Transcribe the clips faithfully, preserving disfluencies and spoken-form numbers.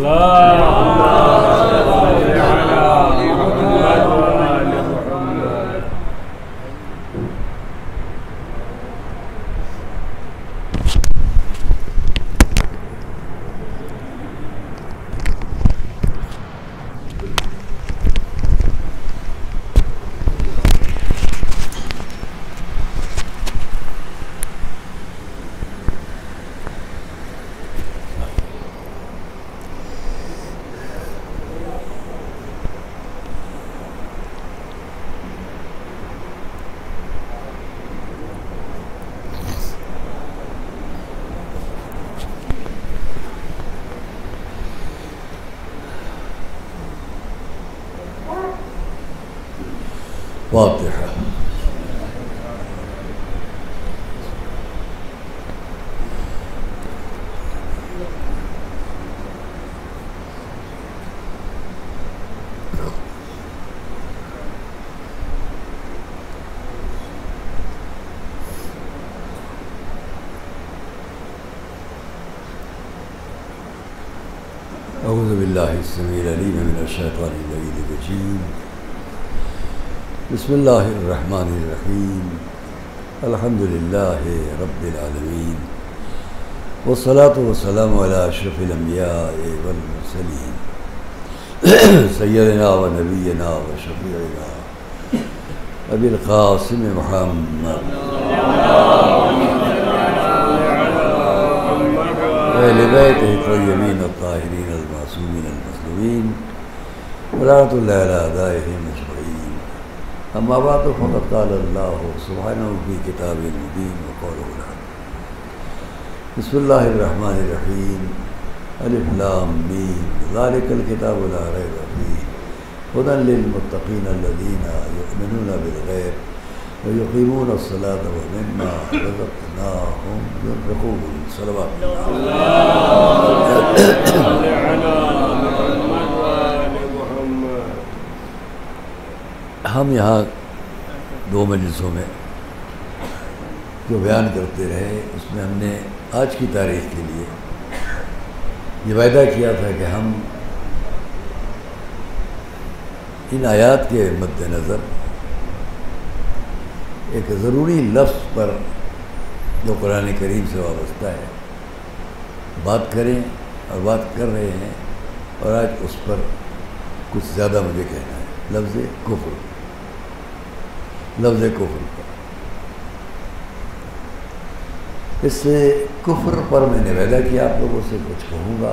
वाक़िआ अऊज़ु बिल्लाहि स्समीइल अलीम मिनश शैतानिर रजीम बिस्मिल्लाहिर्रहमानिर्रहीम अल्हम्दुलिल्लाहि रब्बिल आलमीन वस्सलातु वस्सलामु अला अशरफिल अंबिया वल मुरसलीन सय्यदना व नबियना व शफीअना अबिल क़ासिम मुहम्मद अहले बैतिही तय्यबीन अत्ताहिरीन अल-मासूमीन अल-मज़लूमीन वलातुल्लाहि अला अदाइहिम अजमईन। अम्मा बाद फ़क़द क़ाल अल्लाहु सुब्हानहु फ़ी किताबिल मुबीन व क़ौलुहुल हक़। बिस्मिल्लाहिर रहमानिर रहीम अलिफ लाम मीम ज़ालिकल किताबु ला रैब फ़ीह हुदन लिल मुत्तक़ीन अल्लज़ीना युमिनूना बिल ग़ैब व युक़ीमूना अस्सलाता व मिम्मा रज़क़नाहुम युनफ़िक़ून। हम यहाँ दो मजलिसों में जो बयान करते रहे उसमें हमने आज की तारीख़ के लिए ये वायदा किया था कि हम इन आयात के मद्देनज़र एक ज़रूरी लफ्ज़ पर जो कुरान करीम से वाबस्ता है बात करें और बात कर रहे हैं, और आज उस पर कुछ ज़्यादा मुझे कहना है। लफ्ज़ कुफ्र, लफ्ज़ कुफ्र पर, इससे कुफ्र पर मैंने वादा किया आप लोगों से कुछ कहूँगा,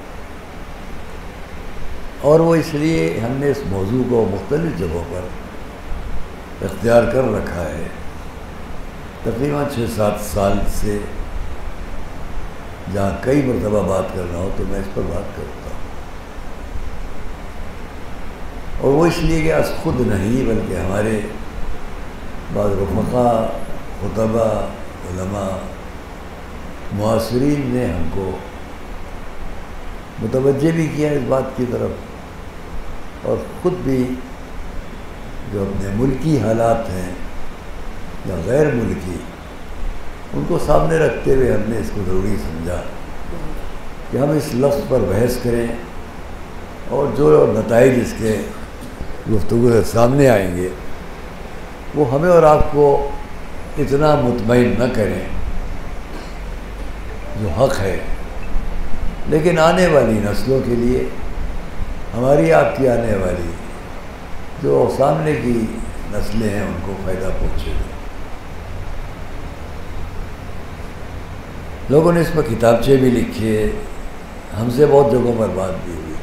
और वो इसलिए हमने इस मौजू को मुख्तलिफ़ जगहों पर इख्तियार कर रखा है। तकरीबन छः सात साल से जहाँ कई मरतबा बात करना हो तो मैं इस पर बात करता हूँ, और वो इसलिए कि आज खुद नहीं बल्कि हमारे बाद रफ़क़ा खुतबा उलमा मुआसिरीन ने हमको मुतवज्जे भी किया इस बात की तरफ, और ख़ुद भी जो अपने मुल्की हालात हैं या गैर मुल्की उनको सामने रखते हुए हमने इसको ज़रूरी समझा कि हम इस लफ्ज़ पर बहस करें, और जो नताइज इसके गुफ्तगू से सामने आएंगे वो हमें और आपको इतना मुतमईन न करें जो हक़ है, लेकिन आने वाली नस्लों के लिए, हमारी आपकी आने वाली जो सामने की नस्लें हैं उनको फ़ायदा पहुँचेगा। लोगों ने इस पर किताबचे भी लिखे, हमसे बहुत जगहों पर बात भी हुई,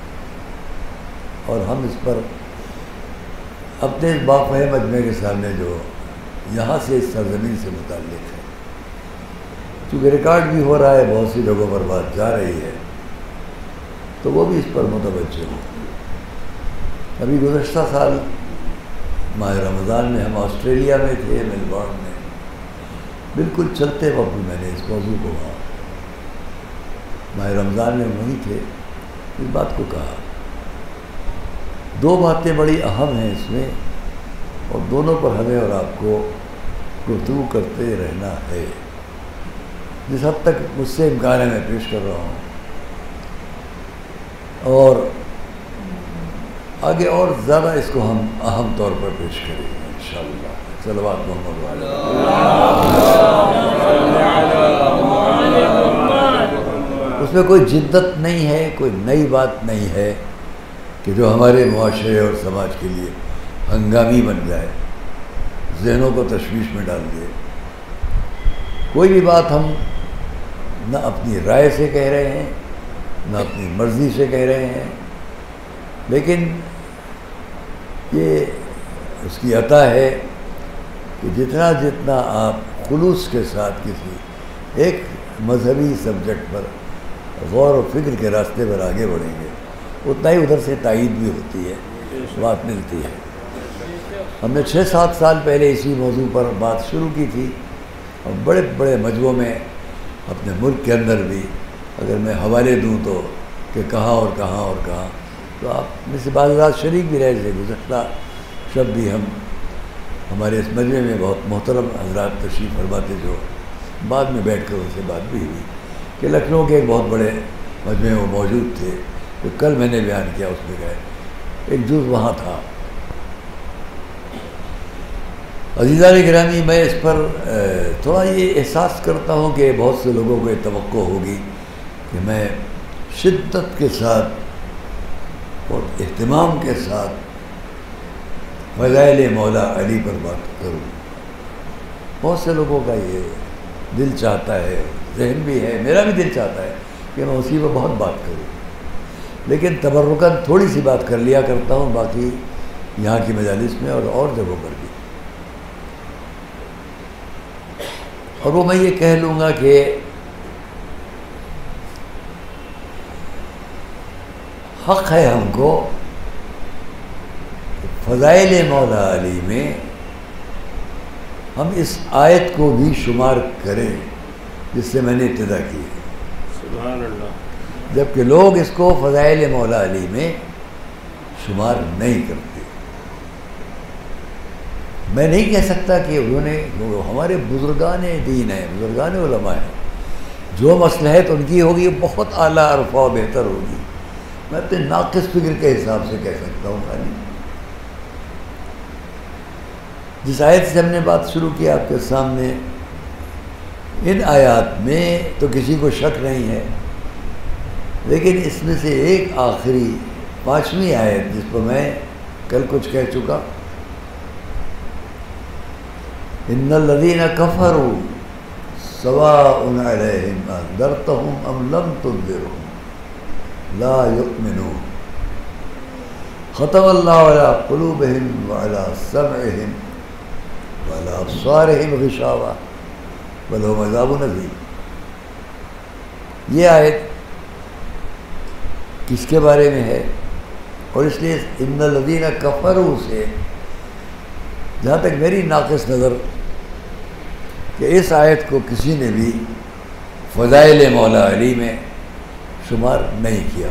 और हम इस पर अपने इस बाफ़े मजमे के सामने जो यहाँ से इस सरज़मीन से मुताल्लिक़ है, चूँकि रिकॉर्ड भी हो रहा है, बहुत सी जगहों पर बात जा रही है, तो वो भी इस पर मुतवज्जे हो। अभी गुज़श्ता साल माह रमज़ान में हम ऑस्ट्रेलिया में थे, मेलबर्न में, बिल्कुल चलते वक्त मैंने इस मौजू को कहा, माह रमज़ान में वहीं थे, इस बात को कहा। दो बातें बड़ी अहम हैं इसमें, और दोनों पर हमें और आपको गुफ्तगू करते रहना है। जिस हद तक मुझसे इम्कान है मैं पेश कर रहा हूँ। और आगे और ज़्यादा इसको हम अहम तौर पर पेश करेंगे इंशाअल्लाह। सल्लल्लाहु अलैहि वसल्लम। उसमें कोई जिद्दत नहीं है, कोई नई बात नहीं है कि जो हमारे मुआशरे और समाज के लिए हंगामी बन जाए, ज़हनों को तशवीश में डाल दे। कोई भी बात हम न अपनी राय से कह रहे हैं, न अपनी मर्ज़ी से कह रहे हैं, लेकिन ये उसकी अता है कि जितना जितना आप खुलूस के साथ किसी एक मजहबी सब्जेक्ट पर गौर और फिक्र के रास्ते पर आगे बढ़ेंगे, उतना ही उधर से तायीद भी होती है, बात मिलती है। हमने छः सात साल पहले इसी मौजू पर बात शुरू की थी और बड़े बड़े मजमों में अपने मुल्क के अंदर भी अगर मैं हवाले दूँ तो कि कहाँ और कहाँ और कहाँ, तो आप में से बाज़ शरीक भी रहे थे। गुज़श्ता शब भी हम हमारे इस मजमे में बहुत मोहतरम हज़रात तशरीफ़ फरमाते, जो बाद में बैठ कर उनसे बात भी हुई कि लखनऊ के एक बहुत बड़े मजमे वो मौजूद थे, तो कल मैंने बयान किया, उसमें गए एक जुज़ वहाँ था। अज़ीज़ान गिरामी, मैं इस पर थोड़ा ये एहसास करता हूँ कि बहुत से लोगों को ये तवक्को होगी कि मैं शिद्दत के साथ और एहतमाम के साथ फ़ज़ाइल मौला अली पर बात करूँ। बहुत से लोगों का ये दिल चाहता है, जहन भी है, मेरा भी दिल चाहता है कि मैं उसी पर बहुत बात करूँ, लेकिन तबर्रुकन थोड़ी सी बात कर लिया करता हूँ, बाकी यहाँ की मजालिस में और और जगहों पर भी। और वो मैं ये कह लूँगा कि हक़ है हमको फ़ज़ाइल मौला अली में हम इस आयत को भी शुमार करें जिससे मैंने इब्तिदा की है, सुभान अल्लाह, जबकि लोग इसको फ़ज़ाइल मौला अली में शुमार नहीं करते। मैं नहीं कह सकता कि उन्होंने, हमारे बुज़ुर्गान दीन है, बुज़ुर्गान उलमा है, जो मसलहत उनकी होगी बहुत आला अरफ़ा और बेहतर होगी। मैं अपने नाक़िस फ़िक्र के हिसाब से कह सकता हूँ। खाली जिस आयत से हमने बात शुरू की आपके सामने, इन आयात में तो किसी को शक नहीं है, लेकिन इसमें से एक आखिरी पाँचवीं आयत जिस पर मैं कल कुछ कह चुका, इन्नल्लज़ीना कफ़रू सवाउन अलैहिम अनज़रतहुम अम लम तुनज़िरहुम ला युमिनून ख़तमल्लाहु अला क़ुलूबिहिम व अला समइहिम व अला अब्सारिहिम ग़िशावा व लहुम अज़ाबुन अज़ीम। ये आयत किसके बारे में है? और इसलिए इन्नल्लज़ीना कफ़रू से जहाँ तक मेरी नाक़िस नज़र कि इस आयत को किसी ने भी फ़ज़ाइल मौला अली में शुमार नहीं किया।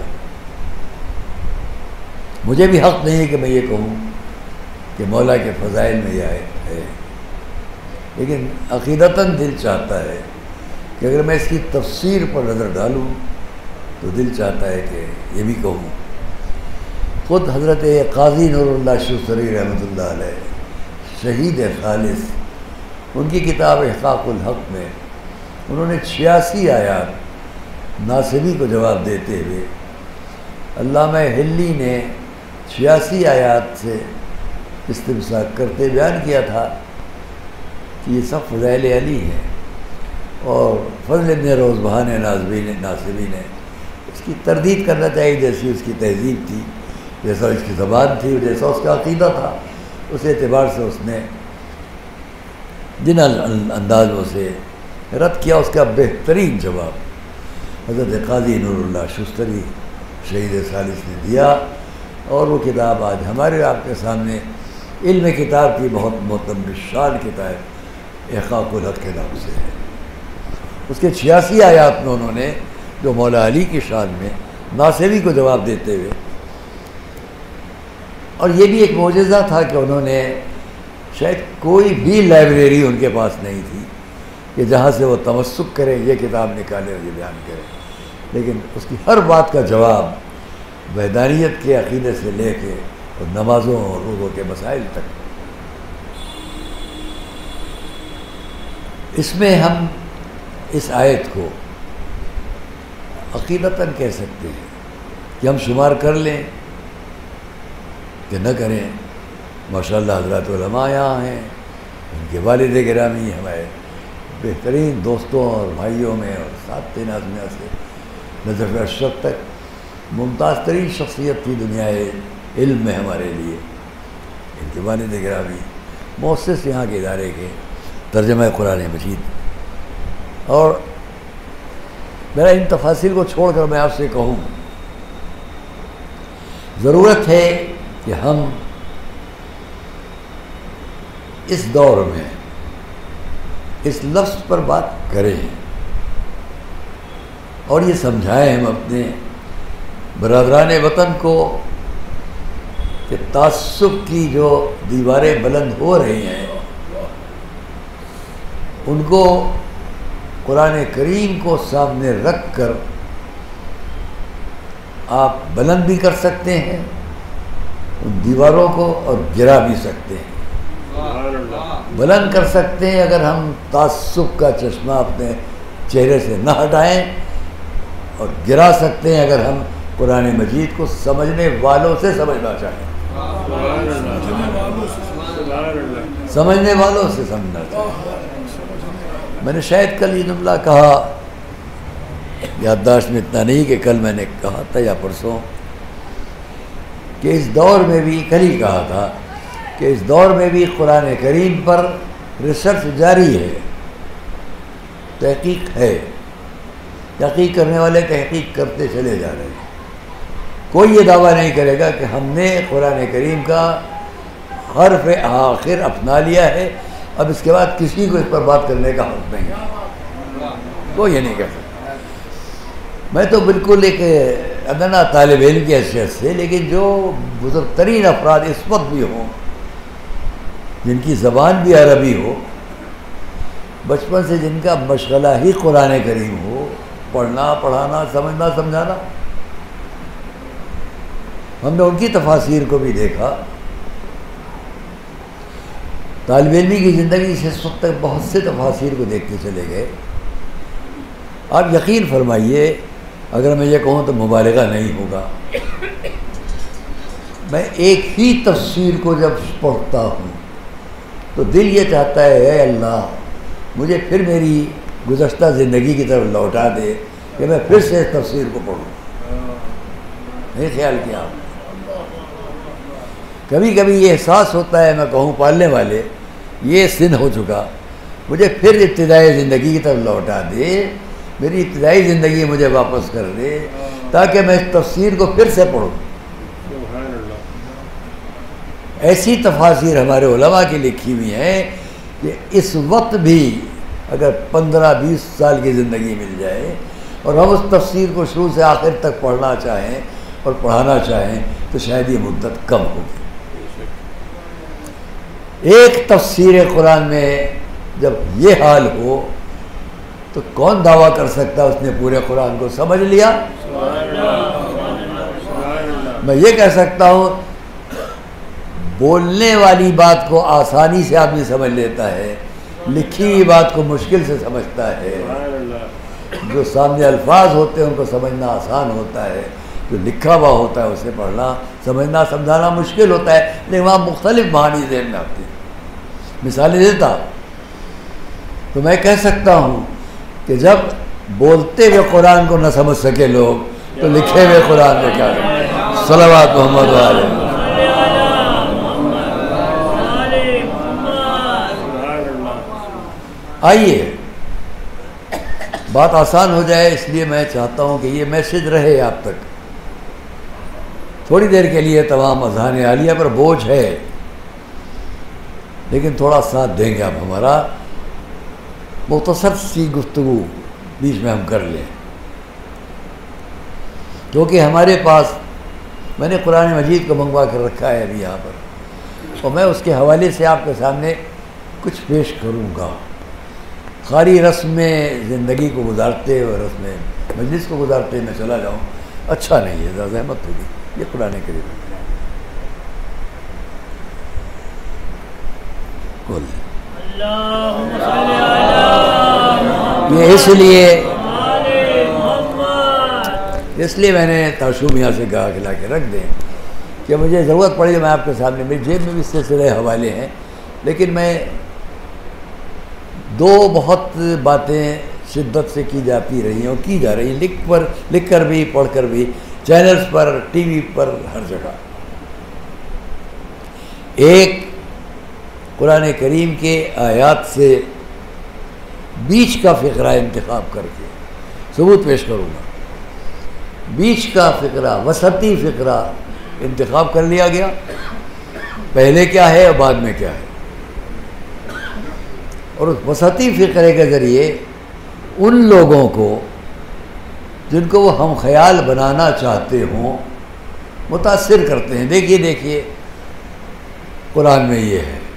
मुझे भी हक़ नहीं है कि मैं ये कहूँ कि मौला के फ़ज़ाइल में यह आयत है, लेकिन अक़ीदतन दिल चाहता है कि अगर मैं इसकी तफ़सीर पर नज़र डालूँ तो दिल चाहता है कि ये भी कहूँ। ख़ुद हज़रत क़ाज़ी नूरुल्लाह शुसरी रहमतुल्लाह अलैह, शहीद खालिस, उनकी किताब इहक़ाक़ुल हक़ में उन्होंने छियासी आयात नासिबी को जवाब देते हुए, अल्लामा हिल्ली ने छियासी आयात से इस्तिमसाक करते बयान किया था कि ये सब फ़ज़ाइल अली हैं। और फ़ज़ल इब्न रोज़बहान नाज़बी ने नासिबी ने इसकी तरदीद करना चाहिए, जैसी उसकी तहज़ीब थी, जैसा उसकी ज़बान थी, जैसा उसका अक़ीदा था, उस एतबार से उसने जिन अंदाज़ों से रद्द किया उसका बेहतरीन जवाब हज़रत क़ाज़ी नूरुल्लाह शुस्तरी शहीद सालिस ने दिया। और वो किताब आज हमारे आपके सामने इल्म किताब की बहुत मोहतरम शान किताब इहक़ाक़ुल हक़ के नाम से है। उसके छियासी आयात में उन्होंने जो मौला अली की शान में नासिबी को जवाब देते हुए, और ये भी एक मोजज़ा था कि उन्होंने, शायद कोई भी लाइब्रेरी उनके पास नहीं थी कि जहाँ से वो तमस्सुक करें, ये किताब निकालें और ये बयान करें, लेकिन उसकी हर बात का जवाब वहदानियत के अक़ीदे से लेके और नमाज़ों और रोज़ों के मसाइल तक। इसमें हम इस आयत को अक़ीदतन कह सकते हैं कि हम शुमार कर लें कि न करें। माशाअल्लाह हज़रात उलमा यहाँ हैं, उनके वालिद गिरामी हमारे बेहतरीन दोस्तों और भाइयों में और साथ नाज में से नज़र अशरफ तक मुमताज़ तरीन शख्सियत थी दुनिया इल्म में हमारे लिए। इनके वालिद गिरामी मुअस्सिस यहाँ के इदारे के तर्जुमा कुरान मजीद। और मेरा इन तफासिल को छोड़कर मैं आपसे कहूँ, ज़रूरत है कि हम इस दौर में इस लफ्ज़ पर बात करें और ये समझाएं हम अपने बरादरान वतन को कि तासुब की जो दीवारें बुलंद हो रही हैं उनको कुरान करीम को सामने रख कर आप बुलंद भी कर सकते हैं उन दीवारों को और गिरा भी सकते हैं। बुलंद कर सकते हैं अगर हम तासुब का चश्मा अपने चेहरे से न हटाएं, और गिरा सकते हैं अगर हम कुरान मजीद को समझने वालों से समझना चाहें, समझने वालों से समझना चाहें। मैंने शायद कल ये जुमला कहा, याददाश्त में इतना नहीं कि कल मैंने कहा था या परसों, कि इस दौर में भी कल ही कहा था कि इस दौर में भी कुरान करीम पर रिसर्च जारी है, तहकीक है, तहकीक करने वाले तहकीक करते चले जा रहे हैं। कोई ये दावा नहीं करेगा कि हमने कुरान करीम का हर्फ आखिर अपना लिया है, अब इसके बाद किसी को इस पर बात करने का हक नहीं है, कोई ये नहीं कह सकता। मैं तो बिल्कुल एक अदना तालिब इल्म की हैसियत से, लेकिन जो बुजुर्ग तरीन अफराद इस वक्त भी हों, जिनकी ज़बान भी अरबी हो, बचपन से जिनका मशगला ही कुरान करीम हो, पढ़ना पढ़ाना समझना समझाना, हमने उनकी तफासीर को भी देखा। तालिब इल्मी की ज़िंदगी से इस वक्त तक बहुत से तफासीर को देखते चले गए। आप यकीन फरमाइए, अगर मैं ये कहूँ तो मुबालगा नहीं होगा, मैं एक ही तफसीर को जब पढ़ता हूँ तो दिल ये चाहता है, ऐ अल्लाह मुझे फिर मेरी गुज़श्ता ज़िंदगी की तरफ लौटा दे कि मैं फिर से इस तफसीर को पढ़ूँ। नहीं ख्याल किया आपने? कभी कभी ये एहसास होता है, मैं कहूँ पालने वाले, ये सिन हो चुका, मुझे फिर इब्तिदाई ज़िंदगी की तरफ लौटा दे, मेरी इब्तिदाई ज़िंदगी मुझे वापस कर दे, ताकि मैं इस तफसीर को फिर से पढ़ूँ। ऐसी तफासीर हमारे उलमा की लिखी हुई हैं कि इस वक्त भी अगर पंद्रह बीस साल की ज़िंदगी मिल जाए और हम उस तफसीर को शुरू से आखिर तक पढ़ना चाहें और पढ़ाना चाहें तो शायद ये मुद्दत कम होगी। एक तफसीर कुरान में जब ये हाल हो तो कौन दावा कर सकता है उसने पूरे कुरान को समझ लिया? मैं ये कह सकता हूँ, बोलने वाली बात को आसानी से आदमी समझ लेता है, लिखी हुई बात को मुश्किल से समझता है। जो सामने अल्फाज होते हैं उनको समझना आसान होता है, जो लिखा हुआ होता है उसे पढ़ना समझना समझाना मुश्किल होता है, लेकिन वहाँ मुख्तलिफ मानी ज़हन में आती है। मिसालें देता तो मैं कह सकता हूँ कि जब बोलते हुए कुरान को न समझ सके लोग तो लिखे हुए कुरान में क्या है? सलावत मोहम्मद वाले। आइए बात आसान हो जाए, इसलिए मैं चाहता हूँ कि ये मैसेज रहे आप तक। थोड़ी देर के लिए तमाम अज़ान आलिया पर बोझ है, लेकिन थोड़ा साथ देंगे आप हमारा। मुख्तसर सी गुफ्तगू बीच में हम कर लें, क्योंकि हमारे पास मैंने कुरान मजीद को मंगवा कर रखा है अभी यहाँ पर, और मैं उसके हवाले से आपके सामने कुछ पेश करूँगा। खाली रस्म में ज़िंदगी को गुजारते और रस्म मजलिस को गुजारते मैं चला जाऊँ अच्छा नहीं है, ज़्यादा जहमत होगी। ये कुरान करीम बोल ये इसलिए इसलिए मैंने ताशुब यहाँ से गा खिला के रख दें कि मुझे ज़रूरत पड़ी तो मैं आपके सामने, मेरी जेब में भी सिलसिले हवाले हैं, लेकिन मैं दो बहुत बातें शिद्दत से की जाती रही हैं और की जा रही हैं, लिख पर लिख कर भी, पढ़ कर भी, चैनल्स पर, टीवी पर, हर जगह। एक कुरान करीम के आयात से बीच का फ़िक्रा इंतखाब करके सबूत पेश करूँगा। बीच का फ़िक्रा, वसती फ़िक्रा इंतखाब कर लिया गया, पहले क्या है और बाद में क्या है, और उस वसती फ़िक्रे के ज़रिए उन लोगों को जिनको वो हम ख्याल बनाना चाहते हों मुतासिर करते हैं। देखिए देखिए कुरान में ये है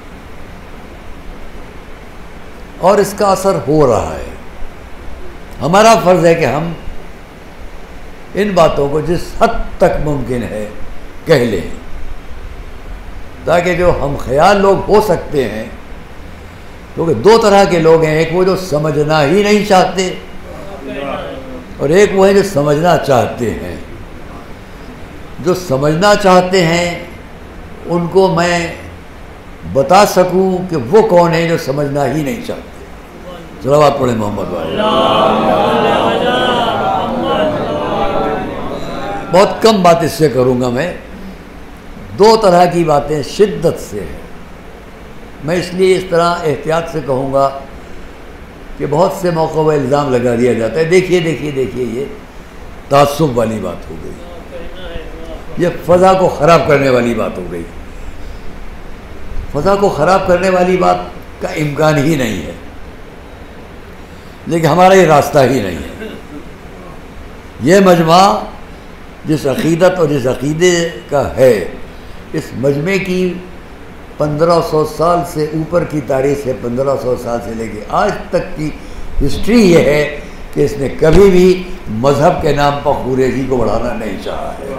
और इसका असर हो रहा है। हमारा फ़र्ज़ है कि हम इन बातों को जिस हद तक मुमकिन है कह लें, ताकि जो हम ख्याल लोग हो सकते हैं, क्योंकि दो तरह के लोग हैं, एक वो जो समझना ही नहीं चाहते और एक वो है जो समझना चाहते हैं। जो समझना चाहते हैं उनको मैं बता सकूं कि वो कौन है जो समझना ही नहीं चाहते। सलावत पढ़े मोहम्मद वाले। बहुत कम बात इससे करूंगा मैं, दो तरह की बातें शिद्दत से है। मैं इसलिए इस तरह एहतियात से कहूँगा कि बहुत से मौक़ों पर इल्ज़ाम लगा दिया जाता है, देखिए देखिए देखिए ये तासुब वाली बात हो गई, ये फ़ज़ा को ख़राब करने वाली बात हो गई। फ़ज़ा को ख़राब करने वाली बात का इम्कान ही नहीं है, लेकिन हमारा ये रास्ता ही नहीं है। ये मजमा जिस अक़ीदत और जिस अक़ीदे का है, इस मजमे की पंद्रह सौ साल से ऊपर की तारीख़ है। पंद्रह सौ साल से लेके आज तक की हिस्ट्री ये है कि इसने कभी भी मज़हब के नाम पर खुरेजी को बढ़ाना नहीं चाहा है।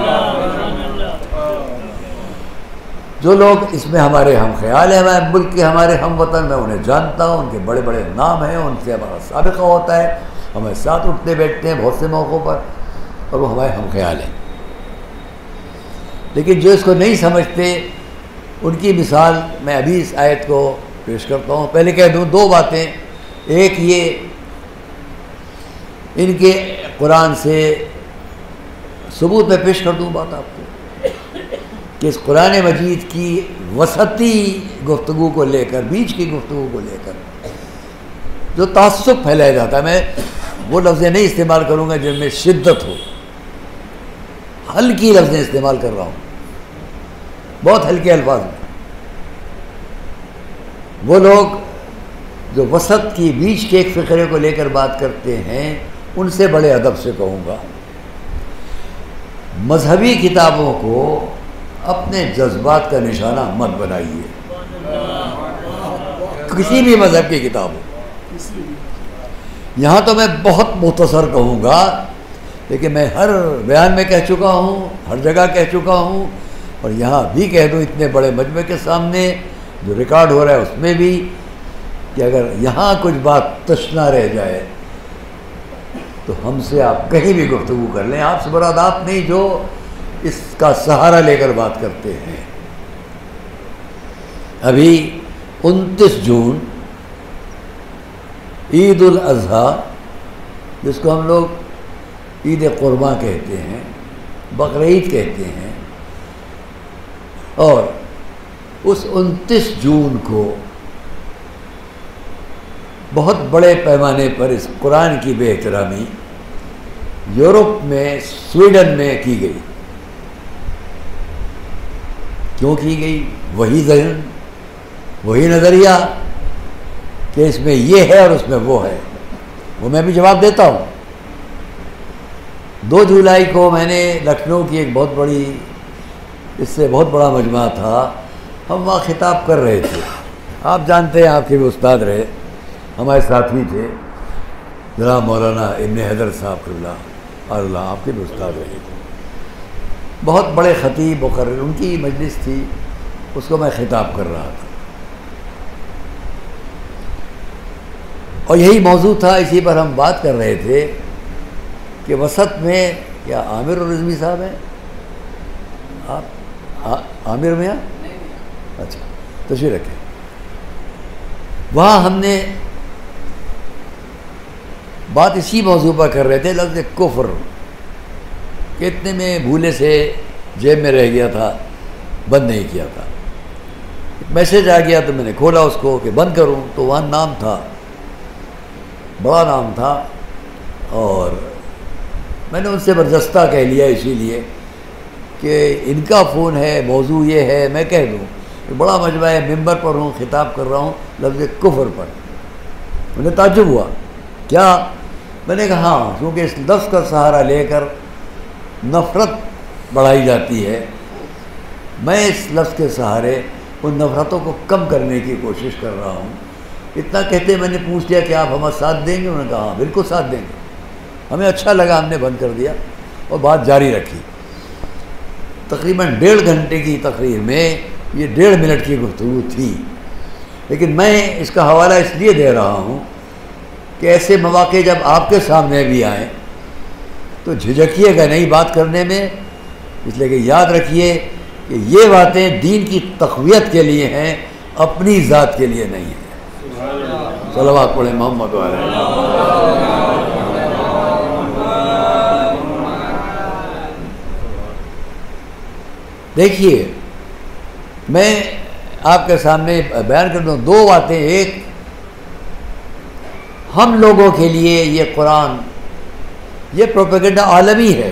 जो लोग इसमें हमारे हम ख्याल हैं, हमारे मुल्क के, हमारे हम वतन, मैं उन्हें जानता हूँ, उनके बड़े बड़े नाम हैं, उनसे हमारा साबिक़ा होता है, हमारे साथ उठते बैठते हैं बहुत से मौक़ों पर, और वो हमारे हम ख्याल हैं। लेकिन जो इसको नहीं समझते उनकी मिसाल मैं अभी इस आयत को पेश करता हूँ। पहले कह दूँ दो बातें, एक ये इनके कुरान से सबूत में पेश कर दूँ बात आपको कि इस कुरान मजीद की वसती गुफ्तगू को लेकर, बीच की गुफ्तगू को लेकर जो तासुब फैलाया जाता है, मैं वो लफ्ज़ें नहीं इस्तेमाल करूँगा जिनमें शिद्दत हो, हल्की लफ्ज़ें इस्तेमाल कर रहा हूँ, बहुत हल्के अल्फाज में। वो लोग जो वसत की, बीच के एक फ़िक्रे को लेकर बात करते हैं, उनसे बड़े अदब से कहूँगा, मजहबी किताबों को अपने जज्बात का निशाना मत बनाइए। किसी भी मज़हब की किताब हो, यहाँ तो मैं बहुत मुख्तसर कहूँगा, लेकिन मैं हर बयान में कह चुका हूँ, हर जगह कह चुका हूँ, और यहाँ भी कह दूँ इतने बड़े मजमे के सामने जो रिकॉर्ड हो रहा है उसमें भी, कि अगर यहाँ कुछ बात तश ना रह जाए तो हमसे आप कहीं भी गुफ्तगू कर लें, आपसे मुराद आप नहीं जो इसका सहारा लेकर बात करते हैं। अभी उनतीस जून ईद उल अज़हा, जिसको हम लोग ईद कुर्बान कहते हैं, बकरीद कहते हैं, और उस उनतीस जून को बहुत बड़े पैमाने पर इस कुरान की बेहतरामी यूरोप में, स्वीडन में की गई। क्यों की गई? वही ज़हन, वही नज़रिया कि इसमें ये है और उसमें वो है, वो मैं भी जवाब देता हूँ। दो जुलाई को मैंने लखनऊ की एक बहुत बड़ी, इससे बहुत बड़ा मजमा था, हम वहाँ खिताब कर रहे थे। आप जानते हैं, आपके भी उस्ताद रहे, हमारे साथी थे जनाब मौलाना इब्न हैदर साहब क़िबला, अल्लाह आपके भी उस्ताद रहे, बहुत बड़े ख़तीब मुक़र्रिर, उनकी मजलिस थी, उसको मैं ख़िताब कर रहा था और यही मौजू था, इसी पर हम बात कर रहे थे कि वसत में क्या आमिर और रिजवी साहब हैं आप? आ, आमिर में हैं? अच्छा, तशरीफ़ रखें। वहाँ हमने बात इसी मौजू पर कर रहे थे, लफ्ज़ कुफ्र कि इतने में भूले से जेब में रह गया था, बंद नहीं किया था। मैसेज आ गया तो मैंने खोला उसको कि बंद करूं, तो वहाँ नाम था, बड़ा नाम था, और मैंने उनसे बर्जस्ता कह लिया इसीलिए कि इनका फ़ोन है, मौजू ये है, मैं कह दूँ कि बड़ा मजमा है, मिंबर पर हूँ, खिताब कर रहा हूँ लफ्ज़ कुफ्र पर। उन्हें ताज्जुब हुआ, क्या? मैंने कहा हाँ, क्योंकि इस लफ्ज़ का सहारा लेकर नफ़रत बढ़ाई जाती है, मैं इस लफ्ज़ के सहारे उन नफ़रतों को कम करने की कोशिश कर रहा हूँ। इतना कहते मैंने पूछ लिया कि आप हमारा साथ देंगे? उन्होंने कहा हाँ बिल्कुल साथ देंगे। हमें अच्छा लगा, हमने बंद कर दिया और बात जारी रखी। तकरीबन डेढ़ घंटे की तकरीर में ये डेढ़ मिनट की गुफ्तगू थी, लेकिन मैं इसका हवाला इसलिए दे रहा हूँ कि ऐसे मौके जब आपके सामने भी आएँ तो झिझकिएगा नहीं बात करने में, इसलिए कि याद रखिए कि ये बातें दीन की तक़वियत के लिए हैं, अपनी ज़ात के लिए नहीं है। सलवात पढ़े मोहम्मद वाले। देखिए, मैं आपके सामने बयान कर दूँ दो बातें। एक, हम लोगों के लिए ये कुरान, ये प्रोपेगेंडा आलमी है,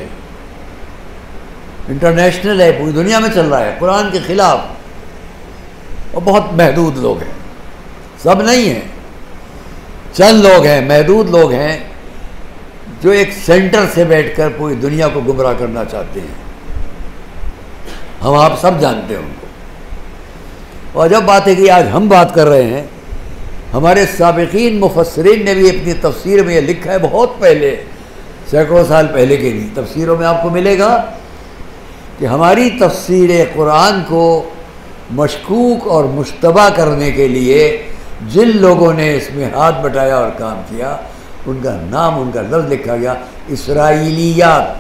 इंटरनेशनल है, पूरी दुनिया में चल रहा है कुरान के ख़िलाफ़, और बहुत महदूद लोग हैं, सब नहीं हैं, चंद लोग हैं, महदूद लोग हैं जो एक सेंटर से बैठकर पूरी दुनिया को गुमराह करना चाहते हैं। हम आप सब जानते हैं उनको। और जब बात है कि आज हम बात कर रहे हैं, हमारे साबिकीन मुफस्सिरीन ने भी अपनी तफसीर में ये लिखा है, बहुत पहले, सैकड़ों साल पहले के भी तफसीरों में आपको मिलेगा कि हमारी तफसीर कुरान को मशकूक और मुश्तबा करने के लिए जिन लोगों ने इसमें हाथ बटाया और काम किया, उनका नाम, उनका लफ्ज़ लिखा गया इसराइलियात।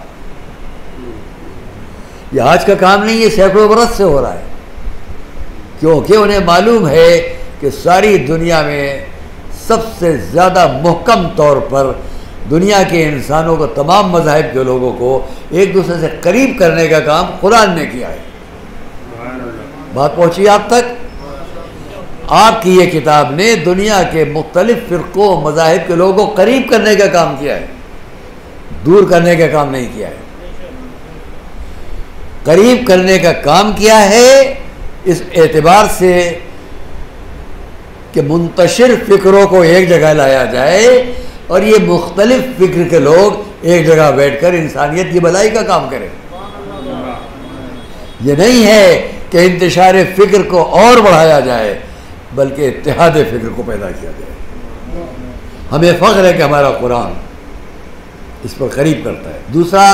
ये आज का काम नहीं, ये सैकड़ों बरस से हो रहा है, क्योंकि उन्हें मालूम है कि सारी दुनिया में सबसे ज़्यादा मुहकम तौर पर दुनिया के इंसानों को, तमाम मज़ाहिब के लोगों को एक दूसरे से करीब करने का काम कुरान ने किया है। बात पहुँची आप तक? आपकी ये किताब ने दुनिया के मुख्तलिफ फ़िरक़ों, मज़ाहिब के लोगों को करीब करने का काम किया है, दूर करने का काम नहीं किया है। करीब करने का काम किया है इस एतबार से कि मुंतशिर फ़िक्रों को एक जगह लाया जाए और ये मुख्तलिफ फ़िक्र के लोग एक जगह बैठकर इंसानियत की भलाई का काम करें। ये नहीं है कि इंतशार फ़िक्र को और बढ़ाया जाए, बल्कि इत्तेहाद फ़िक्र को पैदा किया जाए। हमें फ़ख्र है कि हमारा कुरान इस पर करीब करता है। दूसरा,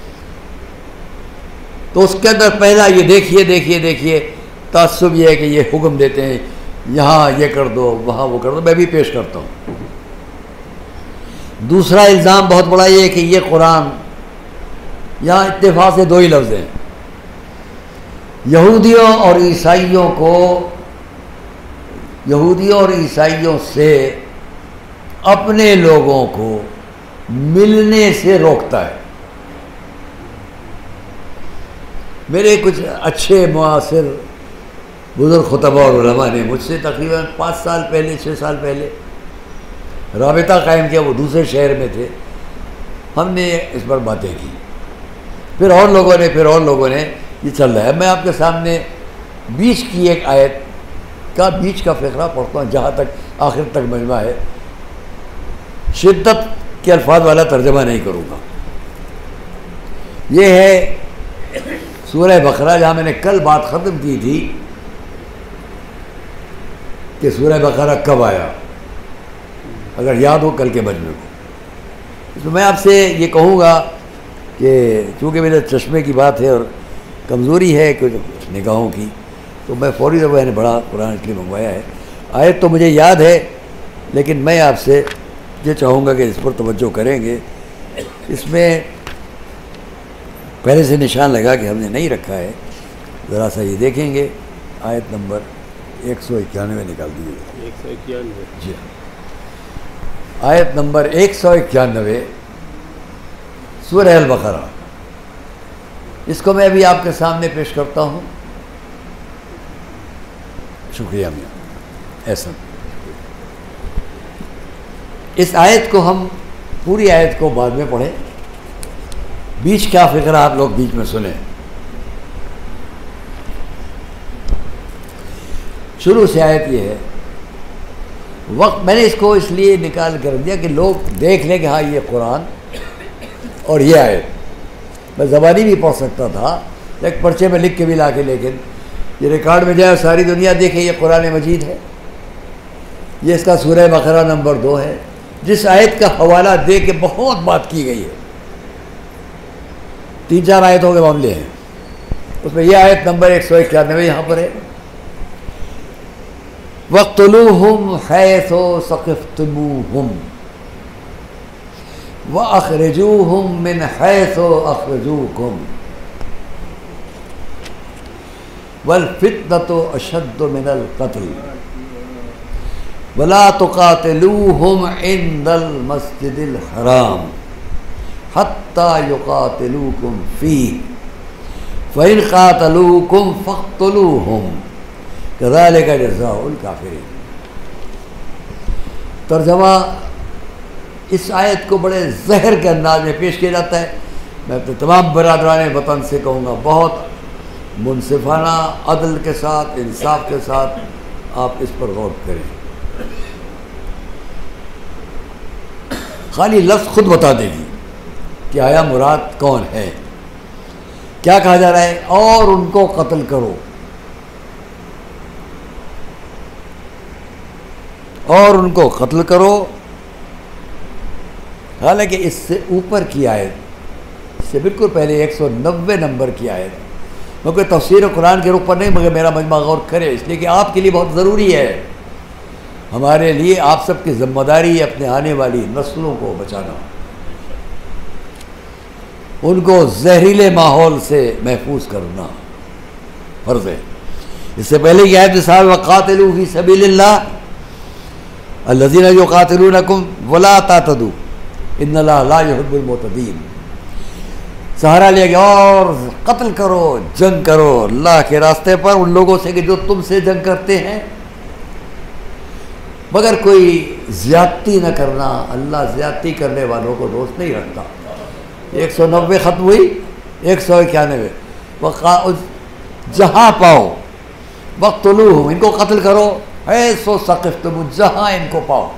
तो उसके अंदर पहला ये देखिए देखिए देखिए तासुब ये है कि ये हुक्म देते हैं, यहाँ ये कर दो, वहाँ वो कर दो, मैं भी पेश करता हूँ। दूसरा इल्ज़ाम बहुत बड़ा ये है कि ये कुरान, यहाँ इत्तेफाक से दो ही लफ्ज़ हैं, यहूदियों और ईसाइयों को, यहूदियों और ईसाइयों से अपने लोगों को मिलने से रोकता है। मेरे कुछ अच्छे मुआसिर बुज़ुर्ग खुतबा और उलमा ने मुझसे तकरीबन पाँच साल पहले, छः साल पहले राबिता कायम किया, वो दूसरे शहर में थे, हमने इस पर बातें की, फिर और लोगों ने फिर और लोगों ने ये चल रहा है। मैं आपके सामने बीच की एक आयत का, बीच का फ़िक्रा पढ़ता हूँ, जहाँ तक आखिर तक मजमा है, शिद्दत के अल्फाज वाला तर्जमा नहीं करूँगा। ये है सूरह बकरा, जहाँ मैंने कल बात ख़त्म की थी कि सूरह बकरा कब आया, अगर याद हो कल के मजमे को। तो मैं आपसे ये कहूँगा कि चूँकि मेरे चश्मे की बात है और कमज़ोरी है कुछ निगाहों की, तो मैं फौरी तौर पर मैंने बड़ा कुरान इसलिए मंगवाया है। आयत तो मुझे याद है, लेकिन मैं आपसे ये चाहूँगा कि इस पर तवज्जो करेंगे। इसमें पहले से निशान लगा कि हमने नहीं रखा है, ज़रा सा ये देखेंगे। आयत नंबर एक सौ इक्यानवे निकाल दीजिए। एक सौ इक्यानवे जी हाँ, आयत नंबर एक सौ इक्यानवे सूरह अल बकरा। इसको मैं अभी आपके सामने पेश करता हूँ। शुक्रिया मियाँ ऐसा। इस आयत को हम पूरी आयत को बाद में पढ़ें, बीच का फिक्रा आप लोग बीच में सुने। शुरू से आयत ये है, वक्त मैंने इसको इसलिए निकाल कर दिया कि लोग देख लें कि हाँ ये कुरान और ये आयत। मैं ज़बानी भी पढ़ सकता था, एक पर्चे में लिख के भी ला के, लेकिन ये रिकॉर्ड में जाए सारी दुनिया देखे ये कुरान मजीद है। ये इसका सूरह बकरा नंबर दो है, जिस आयत का हवाला दे के बहुत बात की गई है। तीन चार आयतों के मामले हैं, उसमें यह आयत नंबर एक सौ इक्यानवे यहाँ पर है। वक़्तुलूहुम हैसो सक़फ़्तमूहुम व अख़रिजूहुम मिन हैसो अख़रजूकुम वल फित्नतु अशद्दु मिनल क़त्ल वला तुक़ातिलूहुम इंदल मस्जिदिल हराम हत्ता युक़ातिलूकुम फ़ीह फ़इन क़ातलूकुम फ़क़्तुलूहुम कज़ालिका जज़ाउल काफ़िरीन। तर्जमा इस आयत को बड़े जहर के अंदाज में पेश किया जाता है। मैं अपने तमाम बरादरान वतन से कहूँगा, बहुत मुनसिफाना अदल के साथ, इंसाफ के साथ आप इस पर गौर करें। खाली लफ्ज़ खुद बता देगी कि आया मुराद कौन है। क्या कहा जा रहा है? और उनको कत्ल करो, और उनको कत्ल करो। हालांकि इससे ऊपर की आयत, इससे बिल्कुल पहले एक सौ नब्बे नंबर की आयत, मैं कोई तफसीर कुरान के रुख पर नहीं, मगर मेरा मजमा गौर करे, इसलिए कि आपके लिए बहुत ज़रूरी है, हमारे लिए आप सबकी जिम्मेदारी है अपने आने वाली नस्लों को बचाना, उनको जहरीले माहौल से महफूज करना फ़र्ज़ है। इससे पहले की आयत साहब वक़ातिलू फ़ी सबीलिल्लाह अल्लज़ीना युक़ातिलूनकुम वला तातदू इन्नल्लाह ला युहिब्बुल मुअतदीन। सहारा लिया गया और कत्ल करो, जंग करो अल्लाह के रास्ते पर उन लोगों से कि जो तुमसे जंग करते हैं, मगर कोई ज़्यादती न करना। अल्लाह ज़्यादती करने वालों को दोस्त नहीं रखता। एक सौ नब्बे ख़त्म हुई, एक सौ इक्यानवे वक़ा जहाँ पाओ वक़्तुलूहुम, इनको कत्ल करो, है सो सक़फ़्तुम, जहाँ इनको पाओ।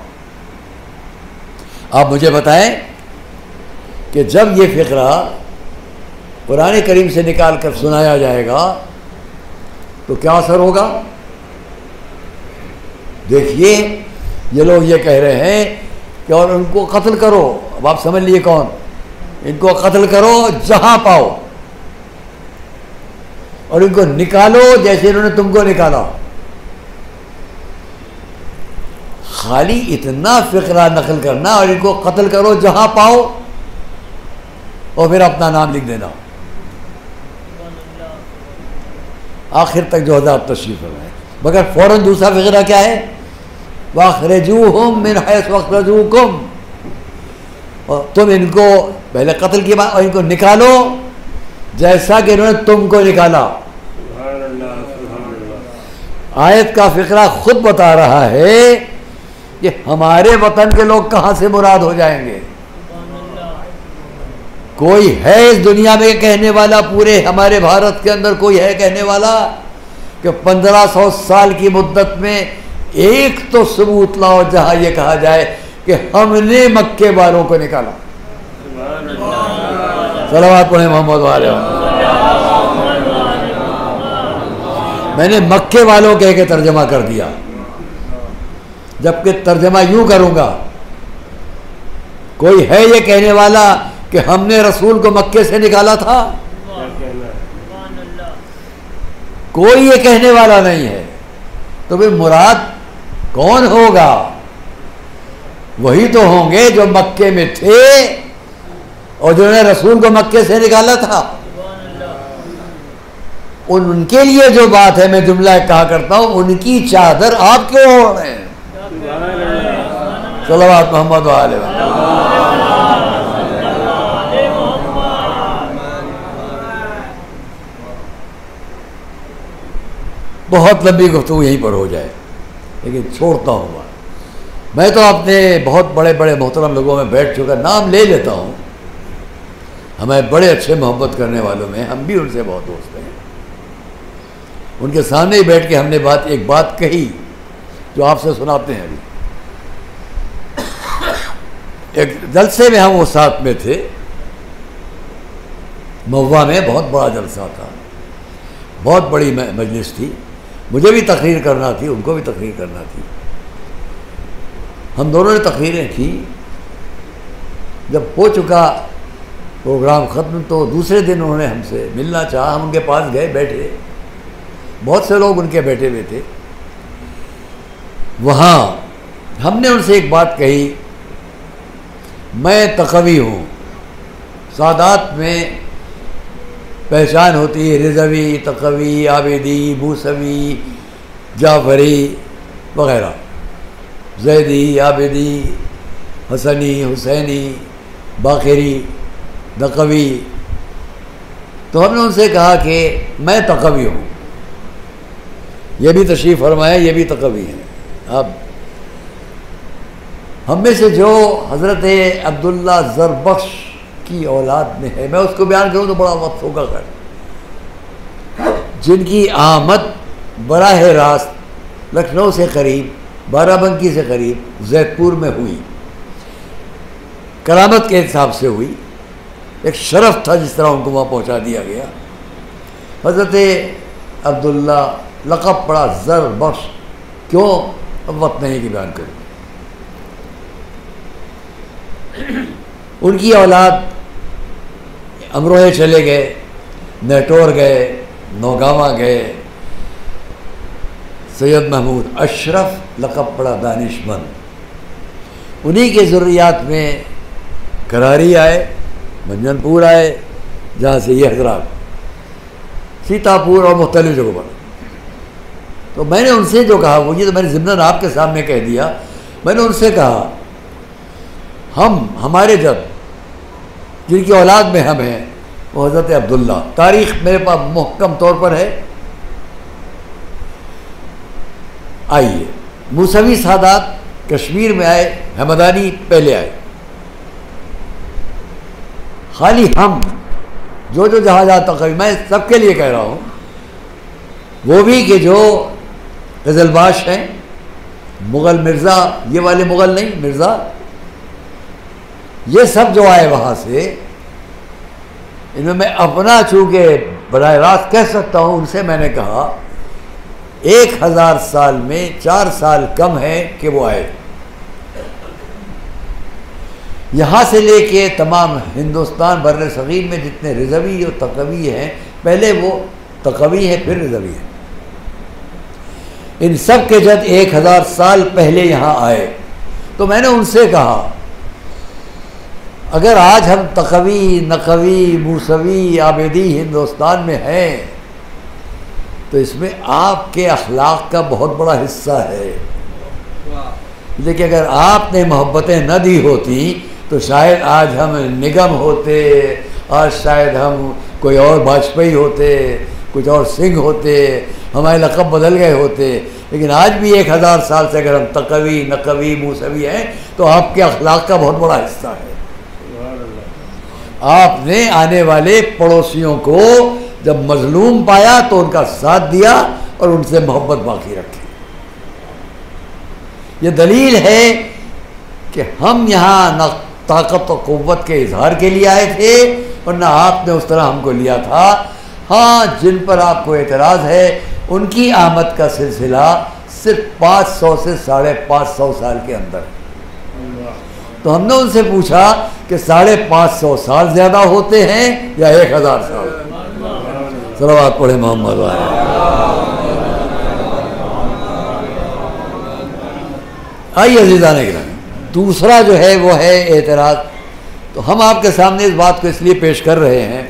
आप मुझे बताएं कि जब ये फ़िक्रा कुरान करीम से निकाल कर सुनाया जाएगा तो क्या असर होगा? देखिए, ये लोग ये कह रहे हैं कि और उनको कत्ल करो। अब आप समझ लिए कौन? इनको कत्ल करो जहाँ पाओ, और इनको निकालो जैसे इन्होंने तुमको निकाला। खाली इतना फ़िक्रा नकल करना और इनको कत्ल करो जहाँ पाओ, और फिर अपना नाम लिख देना। आखिर तक जो हज़ार तशरीफ़ है, मगर फ़ौरन दूसरा फ़िक्रा क्या है? वअख़रिजूहुम मिन हैसु अख़रजूकुम, और तुम इनको पहले कत्ल की बात, और इनको निकालो जैसा कि इन्होंने तुमको निकाला। आयत का फ़िक्रा खुद बता रहा है कि हमारे वतन के लोग कहाँ से मुराद हो जाएंगे। कोई है इस दुनिया में कहने वाला, पूरे हमारे भारत के अंदर कोई है कहने वाला कि पंद्रह सौ साल की मुद्दत में एक तो सबूत लाओ जहाँ ये कहा जाए कि हमने मक्के वालों को निकाला। सलावत पढ़े मोहम्मद वाले। मैंने मक्के वालों कह के तर्जमा कर दिया, जबकि तर्जमा यूं करूंगा, कोई है ये कहने वाला कि हमने रसूल को मक्के से निकाला था? कोई ये कहने वाला नहीं है। तो भाई मुराद कौन होगा? वही तो होंगे जो मक्के में थे और जिन्होंने रसूल को मक्के से निकाला था। उन उनके लिए जो बात है, मैं जुमला कहा करता हूं, उनकी चादर आप क्यों ओढ़ रहे हैं? सल्लल्लाहु मोहम्मद व आले बहुत लंबी गुफ्तगू यहीं पर हो जाए, लेकिन छोड़ता हूँ बात। मैं तो अपने बहुत बड़े बड़े मोहतरम लोगों में बैठ चुका, नाम ले लेता हूँ, हमें बड़े अच्छे मोहब्बत करने वालों में, हम भी उनसे बहुत दोस्त हैं। उनके सामने ही बैठ के हमने बात एक बात कही जो आपसे सुनाते हैं। अभी एक जलसे में हम वो साथ में थे, महुआ में बहुत बड़ा जलसा था, बहुत बड़ी मजलिस थी, मुझे भी तकरीर करना थी, उनको भी तकरीर करना थी। हम दोनों ने तकरीरें की। जब हो चुका प्रोग्राम ख़त्म तो दूसरे दिन उन्होंने हमसे मिलना चाहा, हम उनके पास गए, बैठे, बहुत से लोग उनके बैठे हुए थे। वहाँ हमने उनसे एक बात कही, मैं तकवी हूँ, सादात में पहचान होती है रिजवी, तकवी, आबिदी, मूसवी, जाफरी वगैरह, जैदी, आबिदी, हसनी, हुसैनी, बाखरी, नकवी। तो हमने उनसे कहा कि मैं तकवी हूँ, ये भी तशरीफ़ फरमाया, ये भी तकवी है। अब हम में से जो हज़रत अब्दुल्ला ज़रबख्श की औलाद में है, मैं उसको बयान करूँ तो बड़ा वक्त होगा कर, जिनकी आमद बराह रास्त लखनऊ से करीब, बाराबंकी से करीब जैतपुर में हुई, करामत के हिसाब से हुई, एक शरफ था जिस तरह उनको वहाँ पहुँचा दिया गया। हज़रत अब्दुल्ला लक़ब पड़ा ज़रबख्श, क्यों अब वक्त नहीं कि बयान करूँ। उनकी औलाद अमरोहे चले गए, नेटोर गए, नौगावा गए, सैयद महमूद अशरफ लक़ब पड़ा दानिशमंद। उन्हीं के ज़ुर्रियात में करारी आए, मंजनपुर आए, जहाँ से ये हजरात सीतापुर और मुख्तलिफ जगहों पर। तो मैंने उनसे जो कहा, वो ये तो मैंने ज़िम्नन आपके सामने कह दिया, मैंने उनसे कहा हम हमारे जब जिनकी औलाद में हम हैं वो हज़रत अब्दुल्ला, तारीख़ मेरे पास मुहक्कम तौर पर है। आइए, मूसवी सादात कश्मीर में आए, हमदानी पहले आए। खाली हम जो जो जहाँ जहाँ तक, मैं सबके लिए कह रहा हूँ, वो भी कि जो गज़लबाश हैं, मुग़ल मिर्ज़ा, ये वाले मुग़ल नहीं, मिर्ज़ा, ये सब जो आए वहाँ से, इनमें मैं अपना चूँकि बराह रास्त कह सकता हूँ, उनसे मैंने कहा एक हज़ार साल में चार साल कम है कि वो आए। यहाँ से लेके तमाम हिंदुस्तान बर्र सग़ीर में जितने रिज़वी और तक़वी हैं, पहले वो तक़वी है फिर रिज़वी है, इन सब के जद एक हज़ार साल पहले यहाँ आए। तो मैंने उनसे कहा अगर आज हम तक़वी, नक़वी, मूसवी, आबिदी हिंदुस्तान में हैं तो इसमें आपके अखलाक का बहुत बड़ा हिस्सा है। देखिए, अगर आपने मोहब्बतें न दी होती तो शायद आज हम निगम होते, आज शायद हम कोई और वाजपेयी होते, कुछ और सिंह होते, हमारे लक़ब बदल गए होते। लेकिन आज भी एक हज़ार साल से अगर हम तक़वी, नक़वी, मूसवी हैं तो आपके अखलाक का बहुत बड़ा हिस्सा है। आपने आने वाले पड़ोसियों को जब मजलूम पाया तो उनका साथ दिया और उनसे मोहब्बत बाकी रखी। ये दलील है कि हम यहाँ न ताकत और क़ुव्वत के इजहार के लिए आए थे और न आपने उस तरह हमको लिया था। हाँ, जिन पर आपको एतराज़ है उनकी आमद का सिलसिला सिर्फ पाँच सौ से साढ़े पाँच सौ साल के अंदर, तो हमने उनसे पूछा कि साढ़े पाँच सौ साल ज़्यादा होते हैं या एक हज़ार साल? सलावत पढ़े मोहम्मद वाले। आइए अज़ीज़ान गिरामी, दूसरा जो है वो है एतराज़। तो हम आपके सामने इस बात को इसलिए पेश कर रहे हैं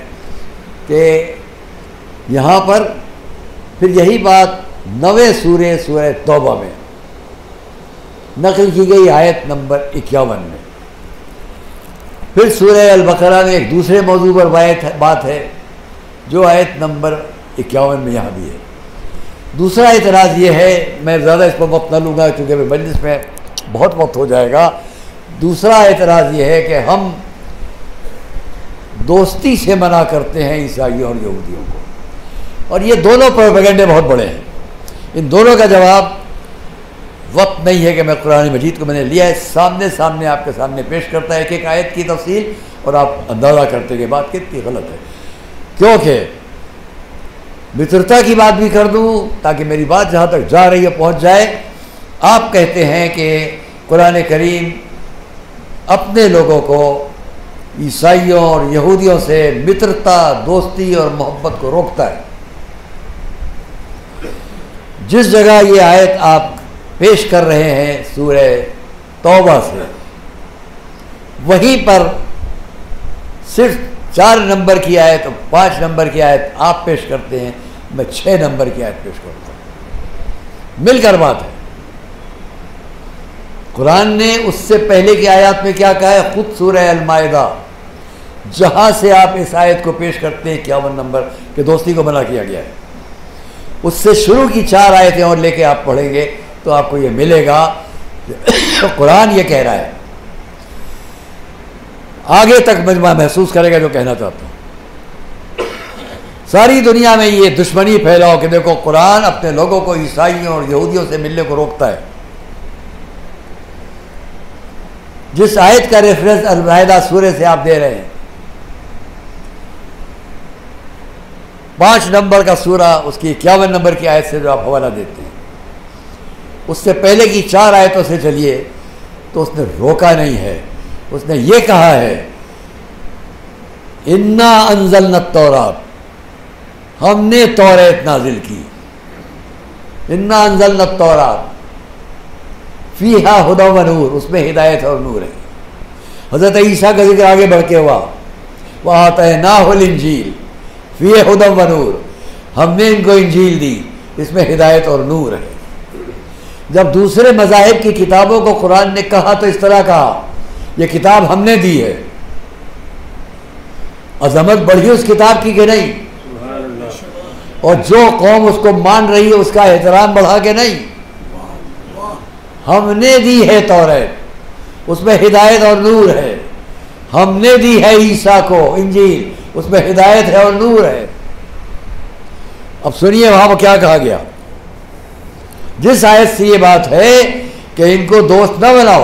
कि यहाँ पर फिर यही बात नवे सूरे सूरह तौबा में नकल की गई आयत नंबर इक्यावन में। फिर सूरह अल बकरा में एक दूसरे मौजू पर बात है जो आयत नंबर इक्यावन में यहाँ भी है। दूसरा एतराज़ ये है, मैं ज़्यादा इस पर वक्त न लूँगा क्योंकि मजलिस में बहुत वक्त हो जाएगा। दूसरा एतराज़ ये है कि हम दोस्ती से मना करते हैं ईसाइयों और यहूदियों को, और ये दोनों प्रोपेगेंडे बहुत बड़े हैं। इन दोनों का जवाब वक्त नहीं है कि मैं कुरान मजीद को मैंने लिया है, सामने सामने आपके सामने पेश करता है एक एक आयत की तफसील, और आप अंदाज़ा करते कि बात कितनी गलत है। क्योंकि मित्रता की बात भी कर दूँ ताकि मेरी बात जहाँ तक जा रही है पहुँच जाए। आप कहते हैं कि कुरान करीम अपने लोगों को ईसाइयों और यहूदियों से मित्रता, दोस्ती और मोहब्बत को रोकता है। जिस जगह ये आयत आप पेश कर रहे हैं सूरह तौबा से, वहीं पर सिर्फ चार नंबर की आयत और पाँच नंबर की आयत आप पेश करते हैं, मैं छः नंबर की आयत पेश करता हूँ। मिलकर बात है। कुरान ने उससे पहले की आयत में क्या कहा है? खुद सूरह अल-माइदा जहाँ से आप इस आयत को पेश करते हैं इक्यावन नंबर के दोस्ती को मना किया गया है, उससे शुरू की चार आयतें और लेके आप पढ़ेंगे तो आपको ये मिलेगा। तो कुरान ये कह रहा है, आगे तक मजमा महसूस करेगा जो कहना चाहता हूँ। सारी दुनिया में ये दुश्मनी फैलाओ कि देखो कुरान अपने लोगों को ईसाइयों और यहूदियों से मिलने को रोकता है। जिस आयत का रेफरेंस अल-माइदा सूरह से आप दे रहे हैं, पाँच नंबर का सूरा उसकी इक्यावन नंबर की आयत से जो आप हवाला देते हैं, उससे पहले की चार आयतों से चलिए तो उसने रोका नहीं है। उसने ये कहा है, इन्ना अंज़लना तौरात, हमने तौरात नाजिल की। इन्ना अंज़लना तौरात फीहा हुदा व नूर, उसमें हिदायत और नूर है। हज़रत ईसा का जिक्र आगे बढ़ के हुआ, वह आता है नाहुल इंजील फीहा हुदा व नूर, हमने इनको इंजील दी, इसमें हिदायत और नूर है। जब दूसरे मज़ाहिब की किताबों को कुरान ने कहा तो इस तरह कहा, ये किताब हमने दी है। अजमत बढ़ी उस किताब की कि नहीं? और जो कौम उसको मान रही है उसका एहतराम बढ़ा के नहीं। हमने दी है तौरात, उसमें हिदायत और नूर है। हमने दी है ईसा को इंजील, उसमें हिदायत है और नूर है। अब सुनिए वहां पर क्या कहा गया। जिस आयत से ये बात है कि इनको दोस्त न बनाओ,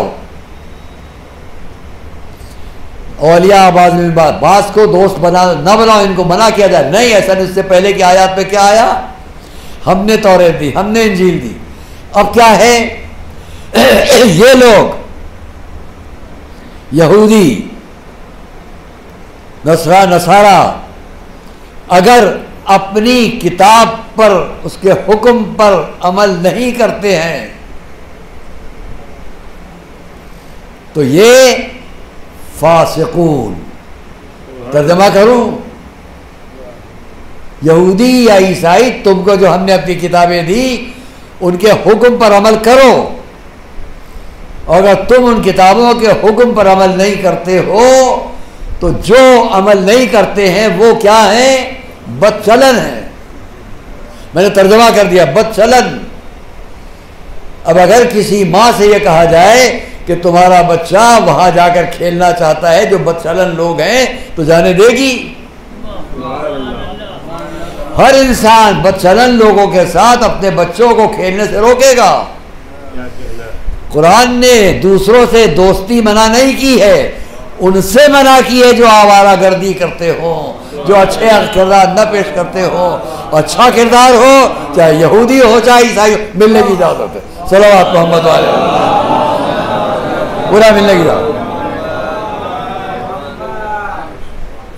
औलिया आबाद में बात, बास को दोस्त बना न बनाओ, इनको मना किया जाए नहीं। ऐसा नहीं। इससे पहले की आयत में क्या आया? हमने तौरात दी, हमने इंजील दी। अब क्या है? ये लोग यहूदी नसरा नसारा अगर अपनी किताब पर, उसके हुक्म पर अमल नहीं करते हैं तो ये फासिकून, तर्जमा करूं, यहूदी या ईसाई तुमको जो हमने अपनी किताबें दी उनके हुक्म पर अमल करो। और अगर तुम उन किताबों के हुक्म पर अमल नहीं करते हो तो जो अमल नहीं करते हैं वो क्या है? बदचलन है। मैंने तर्जमा कर दिया, बदचलन। अब अगर किसी माँ से यह कहा जाए कि तुम्हारा बच्चा वहां जाकर खेलना चाहता है, जो बदचलन लोग हैं, तो जाने देगी? हर इंसान बदचलन लोगों के साथ अपने बच्चों को खेलने से रोकेगा। कुरान ने दूसरों से दोस्ती मना नहीं की है, उनसे मना की है जो आवारागर्दी करते हो, जो अच्छे किरदार न पेश करते हो। अच्छा किरदार हो, चाहे यहूदी हो चाहे ईसाई हो, मिलने की इजाजत है। सलावत मोहम्मद वाले पूरा मिलने की इजाजत।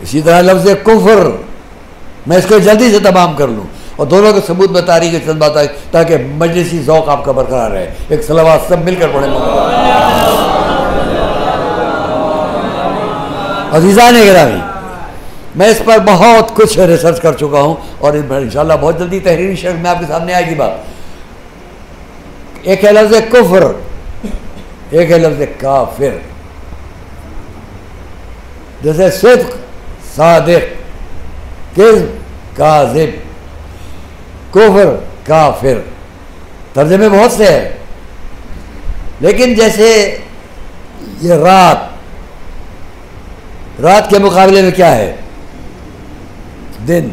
इसी तरह लफ्ज़ कुफ्र, मैं इसको जल्दी से तमाम कर लूँ और दोनों के सबूत में तारीख के चंद बात आई ताकि मजलिसी ज़ौक़ आपका बरकरार रहे। एक सलावत सब मिलकर पढ़े। अज़ीज़ान गिरामी, मैं इस पर बहुत कुछ रिसर्च कर चुका हूँ और इंशाअल्लाह बहुत जल्दी तहरीरी शक्ल में आपके सामने आएगी बात। एक है लफ्ज़ कुफ्र, एक है लफ्ज़ काफिर। जैसे सिद्क़, सादिक़, किज़्ब, काज़िब, कुफ्र, काफिर, तर्जुमे बहुत से हैं। लेकिन जैसे ये रात, रात के मुकाबले में क्या है? दिन।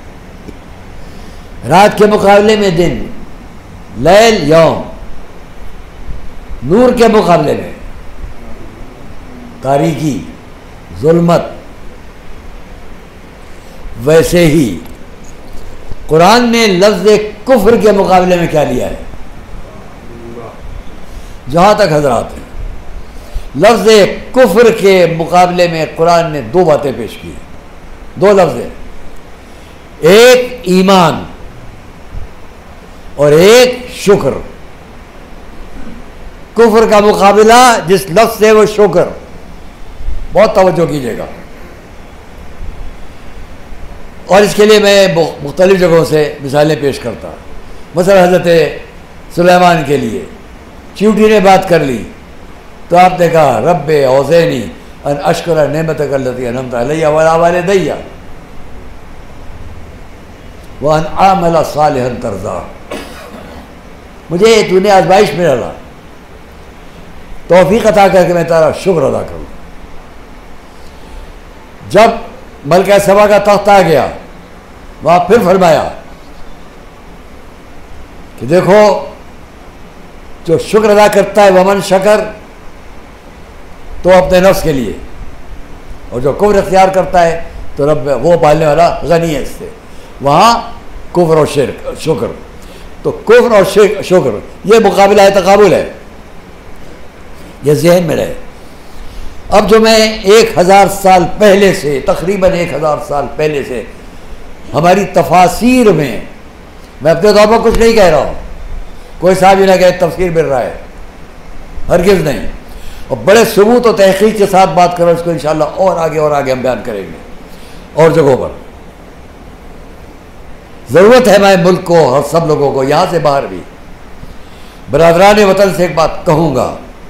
रात के मुकाबले में दिन, लैल, यौम। नूर के मुकाबले में तारीकी, जुल्मत। वैसे ही कुरान ने लफ्ज़ कुफ्र के मुकाबले में क्या लिया है? जहाँ तक हजरात है, लफ्ज़ कुफ्र के मुकाबले में कुरान ने दो बातें पेश की हैं, दो लफ्ज़, एक ईमान और एक शुक्र। कुफ्र का मुकाबला जिस लफ्ज़ से वो शुक्र, बहुत तवज्जो कीजिएगा। और इसके लिए मैं मुख्तलिफ जगहों से मिसालें पेश करता। मसला हज़रत सुलेमान के लिए चींटी ने बात कर ली तो आपने कहा रब्बे औज़ैनी अन अशकुरा नेमतक अल्लती अनअमत अलैया व अला वालिदैया व अन आमला सालिहन तर्ज़ा। मुझे तूने आज़माइश में डाला, तौफीक अता करके मैं तेरा शुक्र अदा करूँ। जब मलका सबा का तख्त आ गया, वहाँ फिर फरमाया कि देखो जो शुक्र अदा करता है वमन शकर, तो अपने नफ्स के लिए, और जो कुफ्र इख्तियार करता है तो रब वो पालने वाला गनी है इससे। वहाँ कुफ्र और शिर्क, शुक्र, तो कुफ्र और शिर्क, शुक्र, ये मुकाबला है, तकाबुल है, ये जहन में रहे। अब जो मैं एक हज़ार साल पहले से, तकरीबन एक हज़ार साल पहले से हमारी तफासीर में, मैं अपने तौर पर कुछ नहीं कह रहा हूँ, कोई साहब ही ना कहे तफसीर मिल रहा है, हरगिज़ नहीं, और बड़े सबूत और तहकीक के साथ बात करो, इसको इंशाअल्लाह और आगे और आगे हम बयान करेंगे और जगहों पर। ज़रूरत है मैं मुल्क को और सब लोगों को, यहाँ से बाहर भी, बरादरान वतन से एक बात कहूँगा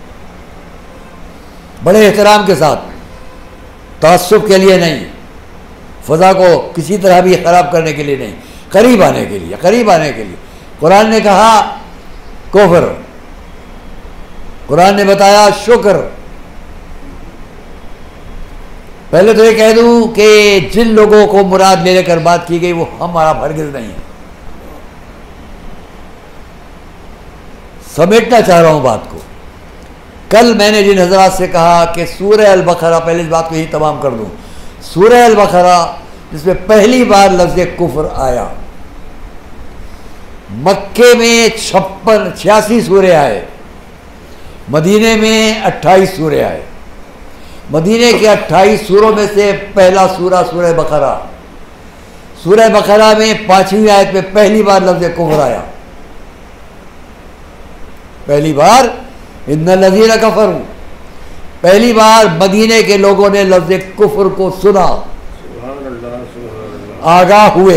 बड़े एहतराम के साथ, तासुब के लिए नहीं, फ़ज़ा को किसी तरह भी ख़राब करने के लिए नहीं, करीब आने के लिए, करीब आने के लिए। कुरान ने कहा कुफ्र, कुरान ने बताया शुक्र। पहले तो ये कह दूं कि जिन लोगों को मुराद ले लेकर बात की गई वो हमारा हरगिज़ नहीं है। समेटना चाह रहा हूं बात को। कल मैंने जिन हजरात से कहा कि सूरह अल बकरा, पहले इस बात को यही तमाम कर दूं, सूरह अल बकरा जिसमें पहली बार लफ्ज़ कुफ्र आया, मक्के में छप्पन छियासी सूरे आए, मदीने में अट्ठाईस सूरे आए। मदीने के अट्ठाईस सूरों में से पहला सूरा सूरह बकरा। सूरह बकरा में पांचवीं आयत में पहली बार लफ्ज़ कुफ्र आया, पहली बार इन्नल लज़ीना कफ़रू, पहली बार मदीने के लोगों ने लफ्ज़ कुफ्र को सुना, आगाह हुए।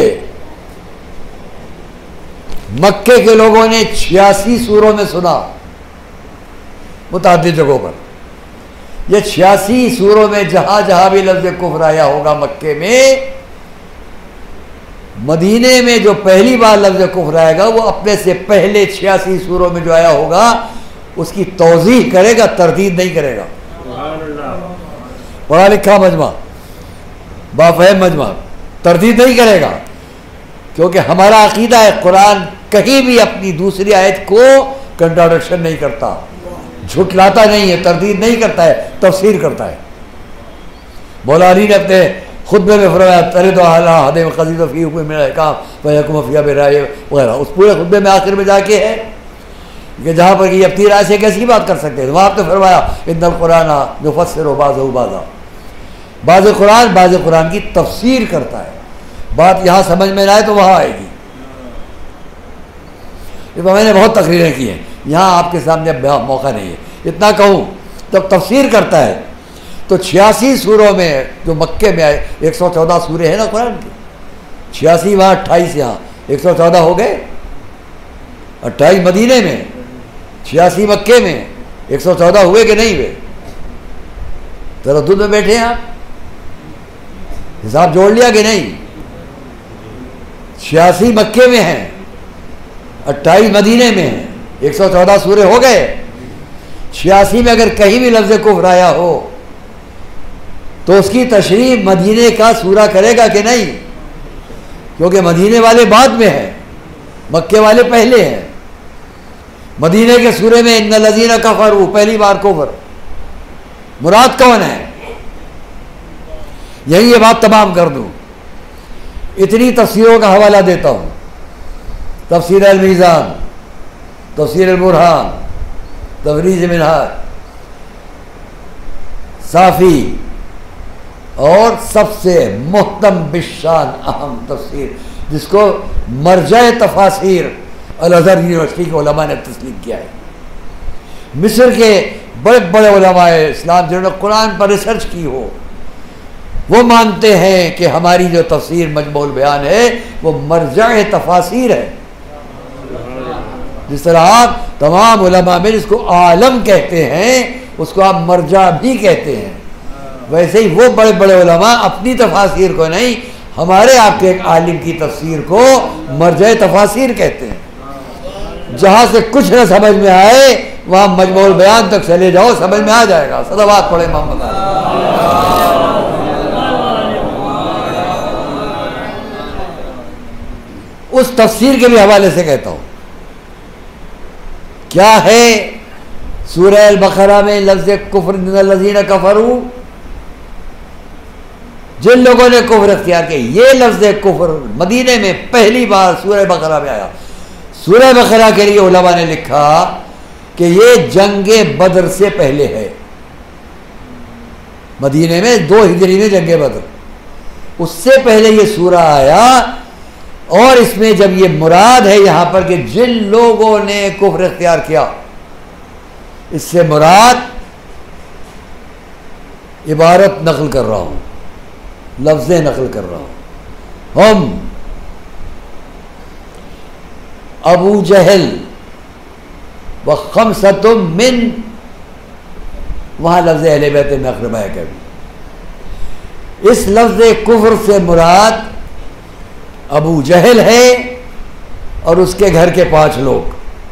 मक्के के लोगों ने छियासी सूरों में सुना, मुताद्दिद जगहों पर। ये छियासी सूरों में जहां जहां भी लफ्ज़ कुफ्र आया होगा मक्के में, मदीने में जो पहली बार लफ्ज़ कुफ्र आएगा वो अपने से पहले छियासी सूरों में जो आया होगा उसकी तौज़ीह करेगा, तरदीद नहीं करेगा। पढ़ा लिखा मजमा, बाफ़हम मजमा, तरदीद नहीं करेगा, क्योंकि हमारा अकीदा है कुरान कहीं भी अपनी दूसरी आयत को कंट्राडिक्शन नहीं करता, झुटलाता नहीं है, तरदीद नहीं करता है, तफसीर करता है। मौला अली ने अपने खुतबे में फरमाया तरे तो आला हदे क़ज़ीद फ़ी हुक्म मिन अहकाम व यहकुम फ़ीहा बिराय वगैरह। उस पूरे खुतबे में आखिर में जाके है कि जहाँ पर कि अपनी राय से कैसी बात कर सकते हैं, वहाँ आपने फरमाया इन्नल कुरान युफ़स्सिरु बाज़हु बाज़ा, बाज़ कुरान बाज़ कुरान की तफसीर करता है। बात यहाँ समझ में ना आए तो वहाँ आएगी। मैंने बहुत तकरीरें की हैं, यहाँ आपके सामने मौका नहीं है। इतना कहूँ जब तफसीर करता है तो छियासी सूरों में जो मक्के में आए, एक सौ चौदह सूरे हैं ना कुरान के, छियासी वहाँ अट्ठाईस यहाँ, एक सौ चौदह हो गए। अट्ठाईस मदीने में, छियासी मक्के में, एक सौ चौदह हुए कि नहीं हुए? तरद्दुद में बैठे हैं आप, हिसाब जोड़ लिया कि नहीं? छियासी मक्के में हैं, अट्ठाईस मदीने में हैं, एक सौ चौदह सूरे हो गए। छियासी में अगर कहीं भी लफ्ज़ कुफ्र आया हो तो उसकी तशरीह मदीने का सूरा करेगा कि नहीं? क्योंकि मदीने वाले बाद में हैं, मक्के वाले पहले हैं। मदीने के सूरे में इन्ना लजीना कफरू, पहली बार कुफ्र, मुराद कौन है? यही ये बात तमाम कर दूं। इतनी तफसीरों का हवाला देता हूँ, तफसीर अल मीज़ान, तफसीर अल बुरहान, तबरीज़ मिनहाज, साफ़ी, और सबसे मुहतम बिशान अहम तफसीर जिसको मरजा तफासिर अल अज़हर यूनिवर्सिटी के उलमा ने तस्लीम किया है। मिस्र के बड़े बड़े उलमा इस्लाम जिन्होंने कुरान पर रिसर्च की हो, वो मानते हैं कि हमारी जो तफसीर मजमूल बयान है वो मरजा तफासिर है। जिस तरह आप तमाम उलमा में जिसको आलम कहते हैं उसको आप मरजा भी कहते हैं, वैसे ही वो बड़े बड़े उलमा अपनी तफासिर को नहीं, हमारे आपके एक आलिम की तफसीर को मरजा तफासिर कहते हैं। जहाँ से कुछ न समझ में आए वहाँ मजमूल बयान तक चले जाओ, समझ में आ जाएगा। सलावत पढ़े मोहम्मद। उस तफसीर के भी हवाले से कहता हूँ, क्या है सूरह अल बकरा में लफ्ज़ कुफ्र लज़ीना कफरू, जिन लोगों ने कुफ्र अख्तियार किया, ये लफ्ज़ कुफ्र मदीने में पहली बार सूरह बकरा में आया। सूरह बकरा के लिए उलमा ने लिखा कि ये जंगे बद्र से पहले है। मदीने में दो हिजरी में जंगे बद्र, उससे पहले ये सूरा आया। और इसमें जब ये मुराद है यहाँ पर कि जिन लोगों ने कुफ्र अख्तियार किया, इससे मुराद इबारत नकल कर रहा हूँ, लफ्ज़ें नकल कर रहा हूँ। हम अबू जहल व खमसतुम मिन, वहाँ लफ्ज़ अहले बैत में अक़रबा है कभी। इस लफ्ज़ कुफ्र से मुराद अबू जहल है और उसके घर के पांच लोग,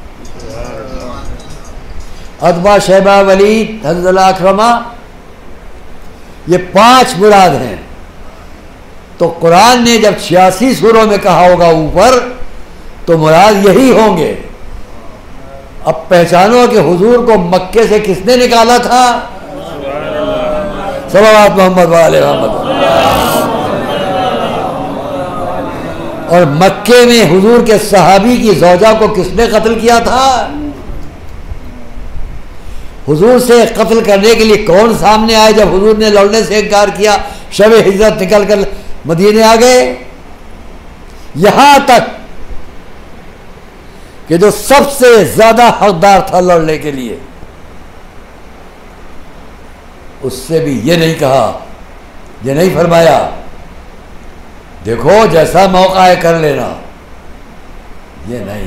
अतबा, शैबा, वलीद, हंज़ला, अकरमा, ये पांच मुराद हैं। तो कुरान ने जब छियासी सूरों में कहा होगा ऊपर, तो मुराद यही होंगे। अब पहचानो कि हुजूर को मक्के से किसने निकाला था? सल्लल्लाहु मोहम्मद वाले मोहम्मद। और मक्के में हुजूर के सहाबी की ज़ौजा को किसने कत्ल किया था? हुजूर से कत्ल करने के लिए कौन सामने आए जब हुजूर ने लड़ने से इनकार किया? शब हिजरत निकल कर मदीने आ गए। यहां तक कि जो सबसे ज्यादा हकदार था लड़ने के लिए, उससे भी ये नहीं कहा, ये नहीं फरमाया देखो जैसा मौका है कर लेना, ये नहीं।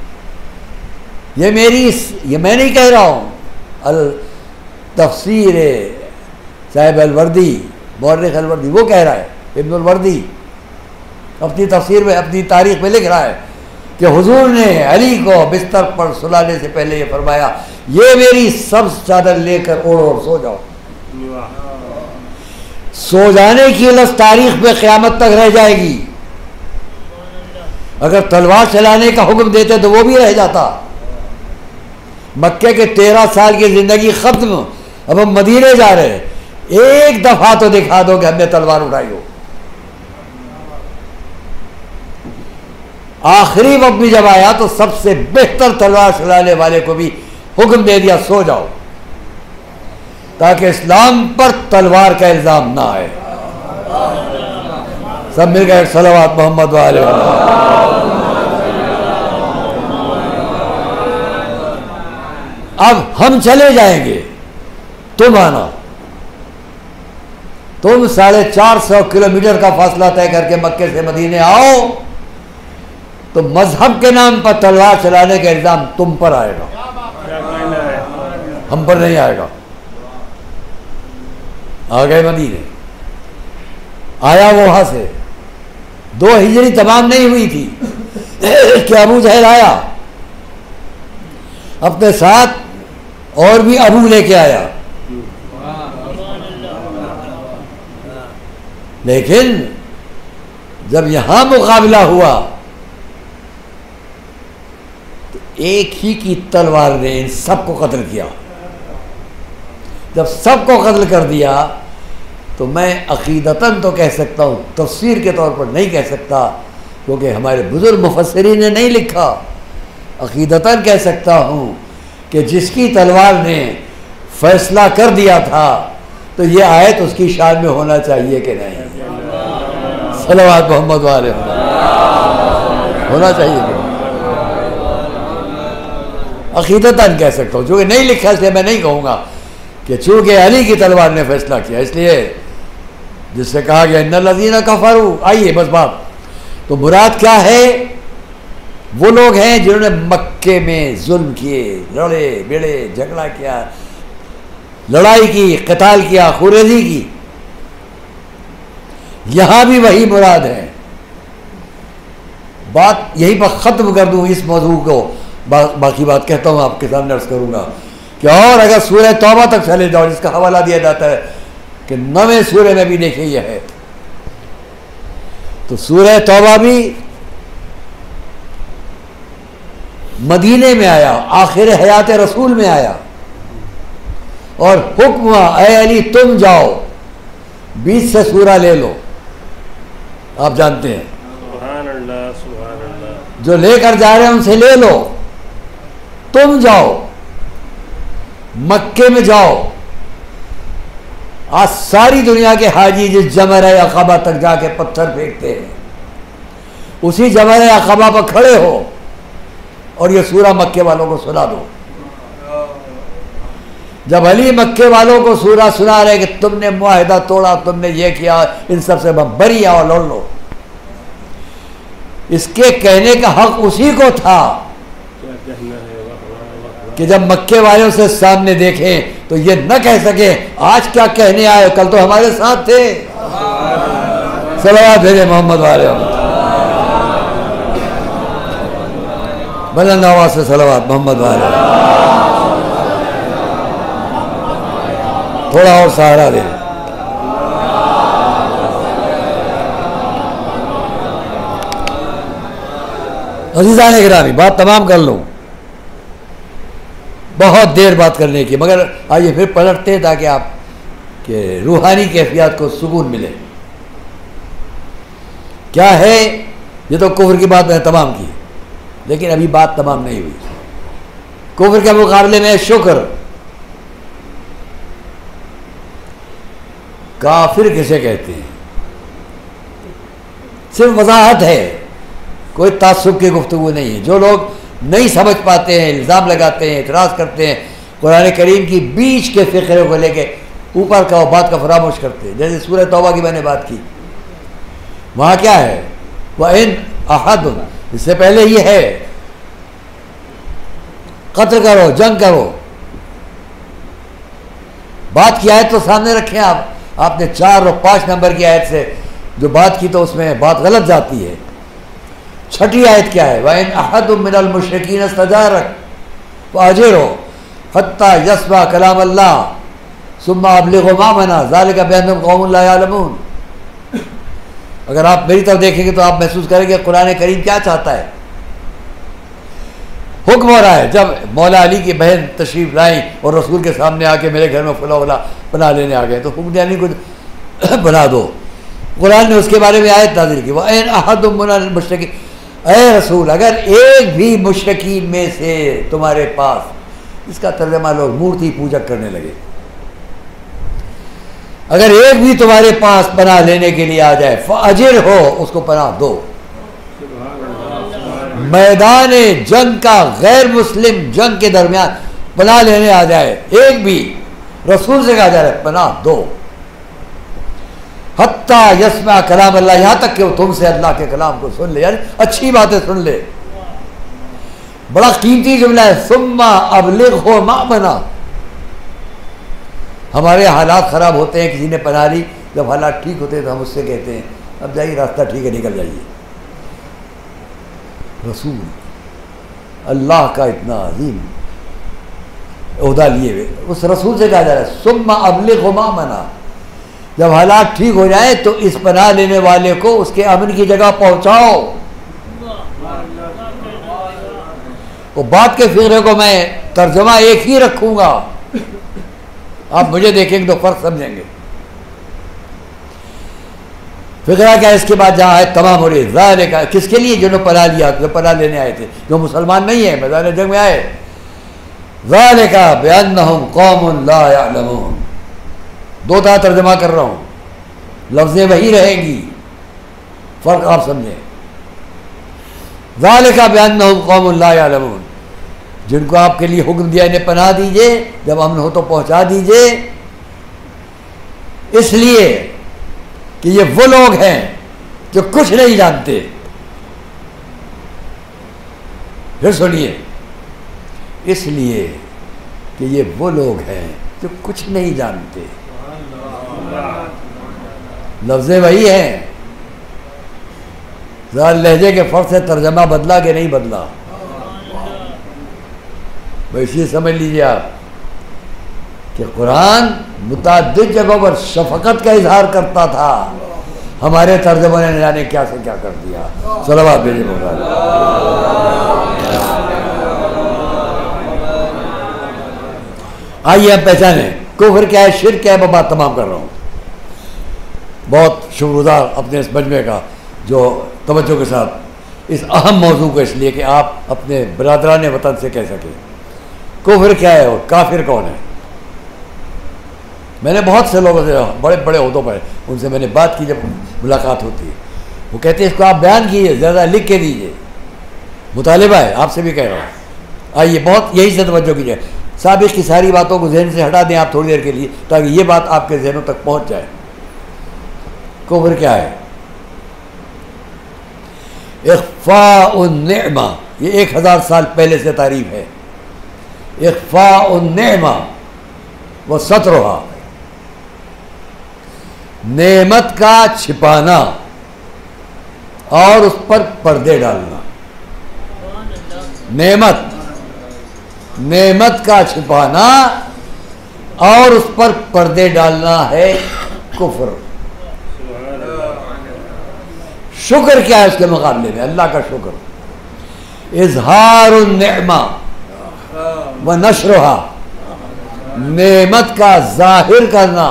ये मेरी, ये मैं नहीं कह रहा हूं, अल तफसीर साहिब अलवर्दी, मौर्रिख अलवर्दी वो कह रहा है, इब्न अलवर्दी अपनी तफसीर में, अपनी तारीख में लिख रहा है कि हुजूर ने अली को बिस्तर पर सुलाने से पहले ये फरमाया, ये मेरी सब चादर लेकर ओढ़ो और सो जाओ। सो जाने की लफ्ज़ तारीख में क़यामत तक रह जाएगी। अगर तलवार चलाने का हुक्म देते तो वो भी रह जाता। मक्के के तेरह साल की जिंदगी खत्म, अब हम मदीने जा रहे हैं, एक दफा तो दिखा दो कि हमने तलवार उठाई हो। आखिरी वक्त भी जब आया तो सबसे बेहतर तलवार चलाने वाले को भी हुक्म दे दिया, सो जाओ। ताकि इस्लाम पर तलवार का इल्ज़ाम ना आए। सब मिल गए सलावत मोहम्मद वाले। अब हम चले जाएंगे, तुम आना। तुम साढ़े चार सौ किलोमीटर का फासला तय करके मक्के से मदीने आओ तो मजहब के नाम पर तलवार चलाने का इल्जाम तुम पर आएगा, हम पर नहीं आएगा। आ गए मदीने, आया वो वहां से, दो हिजरी तमाम नहीं हुई थी कि अबू जहल आया, अपने साथ और भी अबू लेके आया। लेकिन जब यहां मुकाबला हुआ तो एक ही की तलवार ने इन सबको कत्ल किया। जब सबको कत्ल कर दिया तो मैं अकीदतन तो कह सकता हूं, तफसीर के तौर पर नहीं कह सकता क्योंकि हमारे बुजुर्ग मुफस्सिरीन ने नहीं लिखा। अकीदतन कह सकता हूं कि जिसकी तलवार ने फैसला कर दिया था तो ये आयत उसकी शान में होना चाहिए कि नहीं। सलावत मोहम्मद वाले होना चाहिए कि अकीदतन कह सकता हूँ, जो कि नहीं लिखा इसलिए मैं नहीं कहूँगा कि चूँकि अली की तलवार ने फैसला किया इसलिए जिससे कहा गया इन्नल लज़ीना कफ़रू। आइए बस बात तो मुराद क्या है? वो लोग हैं जिन्होंने मक्के में जुल्म किए, लड़े भिड़े, झगड़ा किया, लड़ाई की, क़िताल किया, खुरेज़ी की। यहां भी वही मुराद है। बात यहीं पर ख़त्म कर दूं इस मौजू को, बा, बाकी बात कहता हूं आपके सामने अर्ज़ करूंगा कि और अगर सूरह तौबा तक चले जाओ जिसका हवाला दिया जाता है कि नवे सूरह में भी देखिए यह है, तो सूरह तौबा भी मदीने में आया, आखिर हयात रसूल में आया और हुक्म हुआ ऐ अली तुम जाओ बीच से सूरा ले लो। आप जानते हैं सुभान अल्लाह, सुभान अल्लाह। जो लेकर जा रहे हैं उनसे ले लो, तुम जाओ मक्के में जाओ। आज सारी दुनिया के हाजी जिस जमर अक़बा तक जाके पत्थर फेंकते हैं उसी जमर अक़बा पर खड़े हो और ये सूरा मक्के वालों को सुना दो। जब अली मक्के वालों को सूरा सुना रहे कि तुमने मुआहिदा तोड़ा, तुमने ये किया, इन सब से बरी आओ लड़ लो, इसके कहने का हक उसी को था कि जब मक्के वालों से सामने देखें तो ये न कह सके आज क्या कहने आए, कल तो हमारे साथ थे। सलावत भेजे मोहम्मद वाले, बुलंद आवाज से सलावत मोहम्मद वाले। थोड़ा और सहारा दे। अज़ीज़ान गिरामी, बात तमाम कर लूँ, बहुत देर बात करने की, मगर आइए फिर पलटते हैं ताकि आप के रूहानी कैफियत को सुकून मिले। क्या है? ये तो कुफ्र की बात मैंने तमाम की, लेकिन अभी बात तमाम नहीं हुई। कुफ्र के मुकाबले में शुक्र। काफिर किसे कहते हैं? सिर्फ वजाहत है, कोई तासुब की गुफ्तगू नहीं है। जो लोग नहीं समझ पाते हैं, इल्ज़ाम लगाते हैं, इतराज़ करते हैं, कुरान करीम की बीच के फ़िक्रे को लेके ऊपर का बात का फरामोश करते हैं। जैसे सूरह तौबा की मैंने बात की, वहाँ क्या है? वह इन अहद, इससे पहले ये है कत्ल करो, जंग करो। बात की आयत तो सामने रखें आप। आपने चार और पाँच नंबर की आयत से जो बात की तो उसमें बात गलत जाती है। छठी आयत क्या है? वइन अहद मिनल मुशरिकीन इस्तजारक फाजिरो हत्ता यस्मा कलाम अल्लाह सुम्मा अबलिगु मा मना ज़ालिका बिअन्नहुम कौमुन ला यअलमून। अगर आप मेरी तरफ देखेंगे तो आप महसूस करेंगे कुरान करीम क्या चाहता है। हुक्म हो रहा है, जब मौला अली की बहन तशरीफ लाई और रसूल के सामने आके मेरे घर में फुला उला बना लेने आ गए तो हुक्म अली को बना दो। कुरान ने उसके बारे में आयत नाज़िल की, वह ऐन अहदुम मिनल मुशरिकीन, ऐ रसूल अगर एक भी मुशरिकीन में से तुम्हारे पास, इसका तर्जुमा लोग मूर्ति पूजक करने लगे, अगर एक भी तुम्हारे पास पनाह लेने के लिए आ जाए, फाजिर हो, उसको पनाह दो। मैदान जंग का गैर मुस्लिम जंग के दरमियान पनाह लेने आ जाए, एक भी रसूल से कहा जा रहा है पनाह दो। हत्ता यस्मा कलाम अल्लाह, यहां तक कि वो तुमसे अल्लाह के कलाम को सुन ले, यानी अच्छी बातें सुन ले। बड़ा कीमती जुमला है, सुम्मा अबलिग हो मा बना। हमारे हालात खराब होते हैं, किसी ने पनाह ली, जब हालात ठीक होते हैं तो हम उससे कहते हैं अब जाइए, रास्ता ठीक है, निकल जाइए। रसूल अल्लाह का इतना अजीम ओहदा लिए हुए, उस रसूल से कहा जा रहा है सुम्मा अबलिग हो मा बना। जब हालात ठीक हो जाए तो इस पनाह लेने वाले को उसके अमन की जगह पहुंचाओ। वो बात के फिक्रे को मैं तर्जमा एक ही रखूंगा, आप मुझे देखेंगे तो फर्क समझेंगे। फिक्रा क्या, इसके बाद जहाँ है तमाम हो रही ज़ाहिर का, किसके लिए? जिन्होंने पनाह लिया, जो पनाह लेने आए थे, जो मुसलमान नहीं है, मैदान जंग में आए। ज़ालिक बिअन्नहुम कौमुन ला यअलमून। दो तरह तर्जमा कर रहा हूँ, लफ्ज़ें वही रहेंगी, फ़र्क आप समझें। ज़ालिक बिअन्नहुम कौमुन ला यअलमून, जिनको आपके लिए हुक्म दिया इन्हें पनाह दीजिए, जब अमन हो तो पहुँचा दीजिए, इसलिए कि ये वो लोग हैं जो कुछ नहीं जानते। फिर सुनिए, इसलिए कि ये वो लोग हैं जो कुछ नहीं जानते। लफ्ज़ें वही हैं, ज़रा लहजे के फर्क से तर्जमा बदला कि नहीं बदला, वैसे समझ लीजिए आप कि कुरान मुताद्दिद जगहों पर शफकत का इजहार करता था, हमारे तर्जमे ने जाने क्या से क्या कर दिया। सलावत भेजे मोहम्मद। आइए हम पहचाने कुफ्र क्या है, शिर्क क्या है, मैं बात तमाम कर रहा हूँ। बहुत शुक्रगुजार अपने इस मजमे का जो तवज्जो के साथ इस अहम मौजू को, इसलिए कि आप अपने बरादरान वतन से कह सकें कुफ्र क्या है और काफिर कौन है। मैंने बहुत से लोगों से, बड़े बड़े ओहदों पर, उनसे मैंने बात की, जब मुलाकात होती है वो कहते हैं इसको आप बयान कीजिए, ज़्यादा लिख के दीजिए, मुतालिबा है, आपसे भी कह रहा हूँ। आइए बहुत यही से तवज्जो कीजिए, साबिक़ की सारी बातों को जहन से हटा दें आप थोड़ी देर के लिए, ताकि ये बात आपके जहनों तक पहुँच जाए। कुफ्र क्या है? इख्फ़ाउन निअमा, ये एक हज़ार साल पहले से तारीफ है। इख्फ़ाउन निअमा व सतरुहा, नेमत का छिपाना और उस पर पर्दे डालना। नेमत नेमत का छिपाना और उस पर पर्दे डालना है कुफ्र। शुक्र क्या है उसके मुकाबले में? अल्लाह का शुक्र, इजहारुन निअमा व नशरुहा, नेमत का जाहिर करना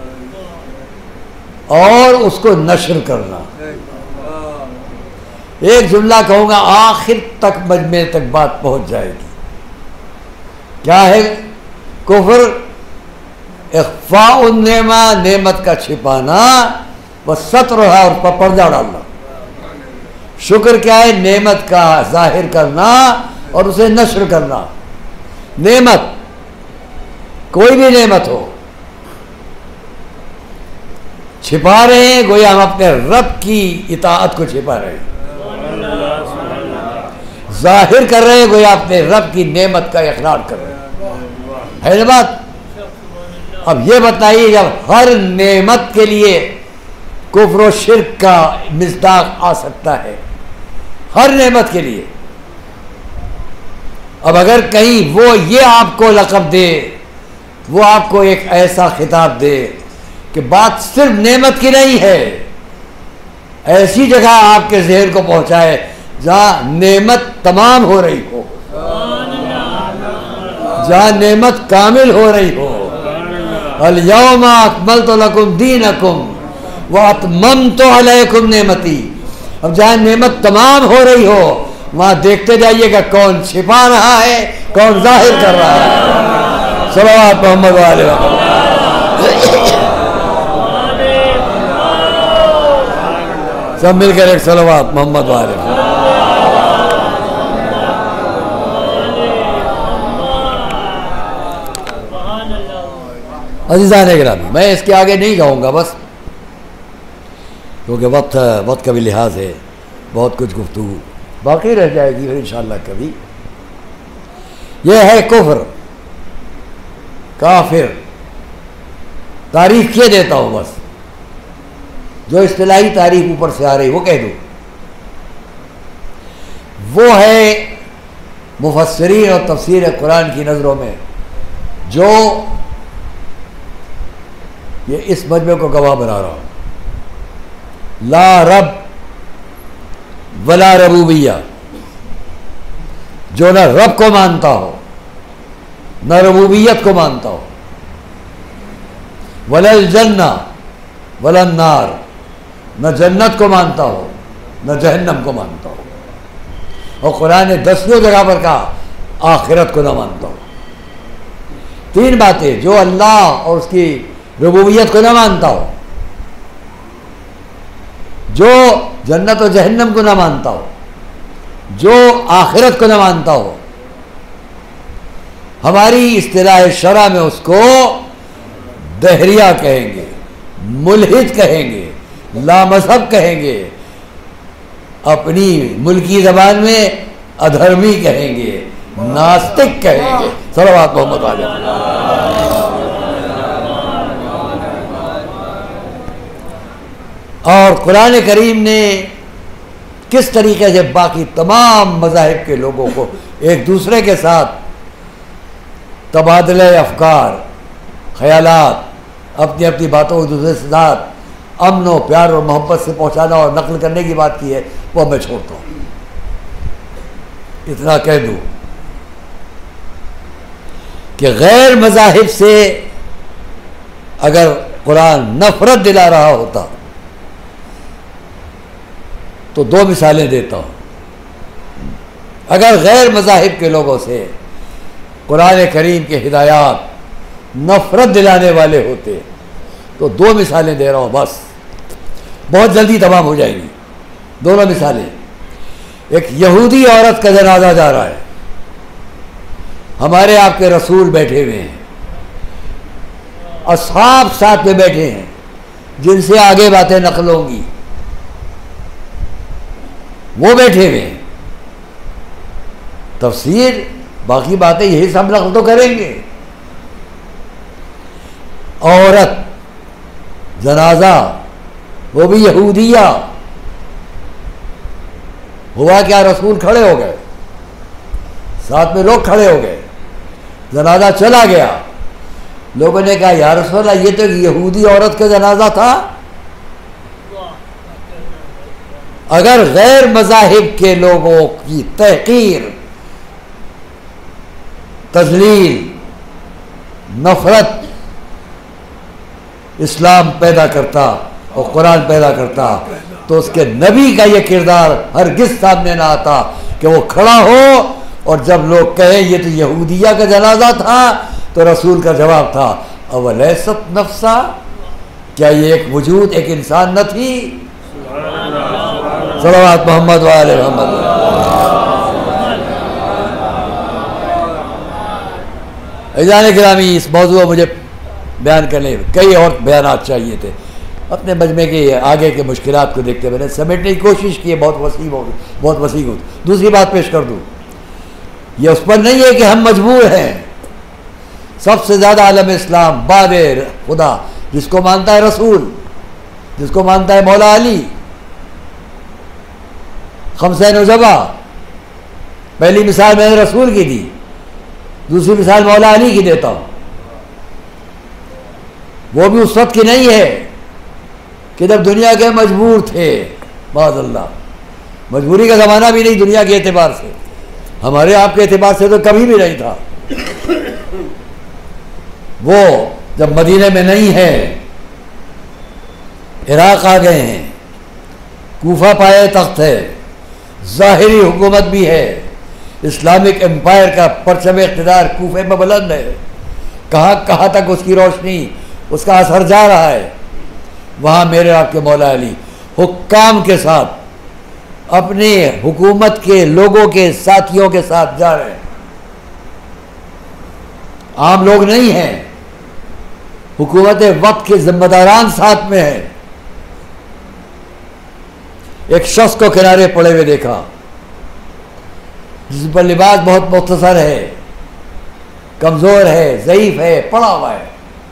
और उसको नशर करना। एक जुमला कहूंगा, आखिर तक मजमे तक बात पहुंच जाएगी। क्या है कुफ्र? इख्फ़ाउन नेमा, नेमत का छिपाना, व सतरुहा, और पर पर्दा डालना। शुक्र क्या है? नेमत का जाहिर करना और उसे नशर करना। नेमत, कोई भी नेमत हो, छिपा रहे हैं, गोया हम अपने रब की इताअत को छिपा रहे हैं। जाहिर कर रहे हैं, गोया अपने रब की नेमत का इकरार कर रहे हैं। है ना बात? अब ये बताइए, जब हर नेमत के लिए कुफ्र और शिर्क का मिज़दाक आ सकता है, हर नेमत के लिए, अब अगर कहीं वो ये आपको लक़ब दे, वो आपको एक ऐसा खिताब दे कि बात सिर्फ नेमत की नहीं है, ऐसी जगह आपके ज़हन को पहुंचाए जहाँ नेमत तमाम हो रही हो, जहाँ नेमत कामिल हो रही हो। अल यौमा अकमलतु लकुम दीनकुम व अतममतु अलैकुम नेमती। अब जहाँ नेमत तमाम हो रही हो, वहाँ देखते जाइएगा कौन छिपा रहा है, कौन जाहिर कर रहा है। सल्लल्लाहु अलैहि वसल्लम। सब मिलकर एक सलावत मोहम्मद वाले। अज़ीज़ान गिरामी, मैं इसके आगे नहीं जाऊँगा बस, क्योंकि वक्त वक्त का भी लिहाज है, बहुत कुछ गुफ्तगू बाकी रह जाएगी फिर इंशाअल्लाह कभी। यह है कुफ्र, काफिर। तारीफ ये देता हूँ बस, जो इस्तिलाही तारीफ ऊपर से आ रही वो कह दूँ। वो है मुफस्सिरीन और तफसीर कुरान की नज़रों में जो ये इस मजमे को गवाह बना रहा हूँ, ला रब वला रबूबिया, जो न रब को मानता हो न रबूबियत को मानता हो, वलल जन्ना वलन नार, न जन्नत को मानता हो न जहन्नम को मानता हो। और कुरान ने दसियों जगह पर कहा आखिरत को न मानता हो। तीन बातें, जो अल्लाह और उसकी रबूबियत को न मानता हो, जो जन्नत और जहन्नम को न मानता हो, जो आखिरत को न मानता हो, हमारी इस्तिलाह शरा में उसको दहरिया कहेंगे, मुल्हिद कहेंगे, लामज़हब कहेंगे, अपनी मुल्की ज़बान में अधर्मी कहेंगे, नास्तिक कहेंगे। सल्लल्लाहु मोहम्मद अलैहि। और कुरान करीम ने किस तरीके से बाकी तमाम मज़ाहिब के लोगों को एक दूसरे के साथ तबादले अफकार, ख़यालात, अपनी अपनी बातों को दूसरे के साथ अमन और प्यार और मोहब्बत से पहुँचाना और नकल करने की बात की है, वो मैं छोड़ता हूँ। इतना कह दूँ कि गैर मज़ाहिब से अगर कुरान नफ़रत दिला रहा होता तो दो मिसालें देता हूँ। अगर गैर मज़ाहिब के लोगों से कुरान करीम के हिदायत नफ़रत दिलाने वाले होते तो दो मिसालें दे रहा हूँ बस, बहुत जल्दी तमाम हो जाएगी। दोनों मिसालें, एक यहूदी औरत का जनाजा जा रहा है, हमारे आपके रसूल बैठे हुए हैं, असहाब साथ में बैठे हैं जिनसे आगे बातें नकल होंगी, वो बैठे हुए हैं। तफसीर बाकी बातें यही सब नकल तो करेंगे। औरत, जनाजा, वो भी यहूदिया। हुआ क्या, रसूल खड़े हो गए, साथ में लोग खड़े हो गए, जनाजा चला गया। लोगों ने कहा या रसूल अल्लाह, ये तो यहूदी औरत का जनाजा था। अगर गैर मज़ाहिब के लोगों की तहकीर, तजलील, नफरत इस्लाम पैदा करता और कुरान पैदा करता तो उसके नबी का यह किरदार हरगिज़ सामने ना आता कि वो खड़ा हो और जब लोग कहें ये तो यहूदिया का जनाजा था तो रसूल का जवाब था अवलैसत नफ्सा, क्या ये एक वजूद, एक इंसान न थी। सल्लल्लाहु मोहम्मद वाले मोहम्मद। अज़ीज़ान गिरामी, इस मौजू को मुझे बयान करने कई और बयान चाहिए थे। अपने मजमे के आगे के मुश्किलात को देखते मैंने समेटने की कोशिश की है, बहुत वसी बहुत वसी हो। दूसरी बात पेश कर दूँ, ये उस पर नहीं है कि हम मजबूर हैं। सबसे ज़्यादा आलम इस्लाम बाद खुदा जिसको मानता है रसूल, जिसको मानता है मौला अली, खमसैन उजबा। पहली मिसाल मैंने रसूल की दी, दूसरी मिसाल मौला अली की देता हूँ। वो भी उस वक्त की नहीं है कि जब दुनिया के मजबूर थे, माज़अल्लाह, मजबूरी का ज़माना भी नहीं दुनिया के एतबार से, हमारे आपके एतबार से तो कभी भी नहीं था। वो जब मदीने में नहीं है, इराक़ आ गए हैं, कूफा पाए तख्त है, ज़ाहिरी हुकूमत भी है, इस्लामिक एम्पायर का परचम इक़्तिदार कूफे में बुलंद है, कहाँ कहाँ तक उसकी रोशनी, उसका असर जा रहा है। वहाँ मेरे आपके मौला अली हुक्काम के साथ, अपने हुकूमत के लोगों के साथियों के साथ जा रहे हैं। आम लोग नहीं हैं, हुकूमत वक्त के जिम्मेदारान साथ में है। एक शख्स को किनारे पड़े हुए देखा, जिस पर लिबास बहुत मुख्तसर है, कमजोर है, ज़ईफ है, पड़ा हुआ है,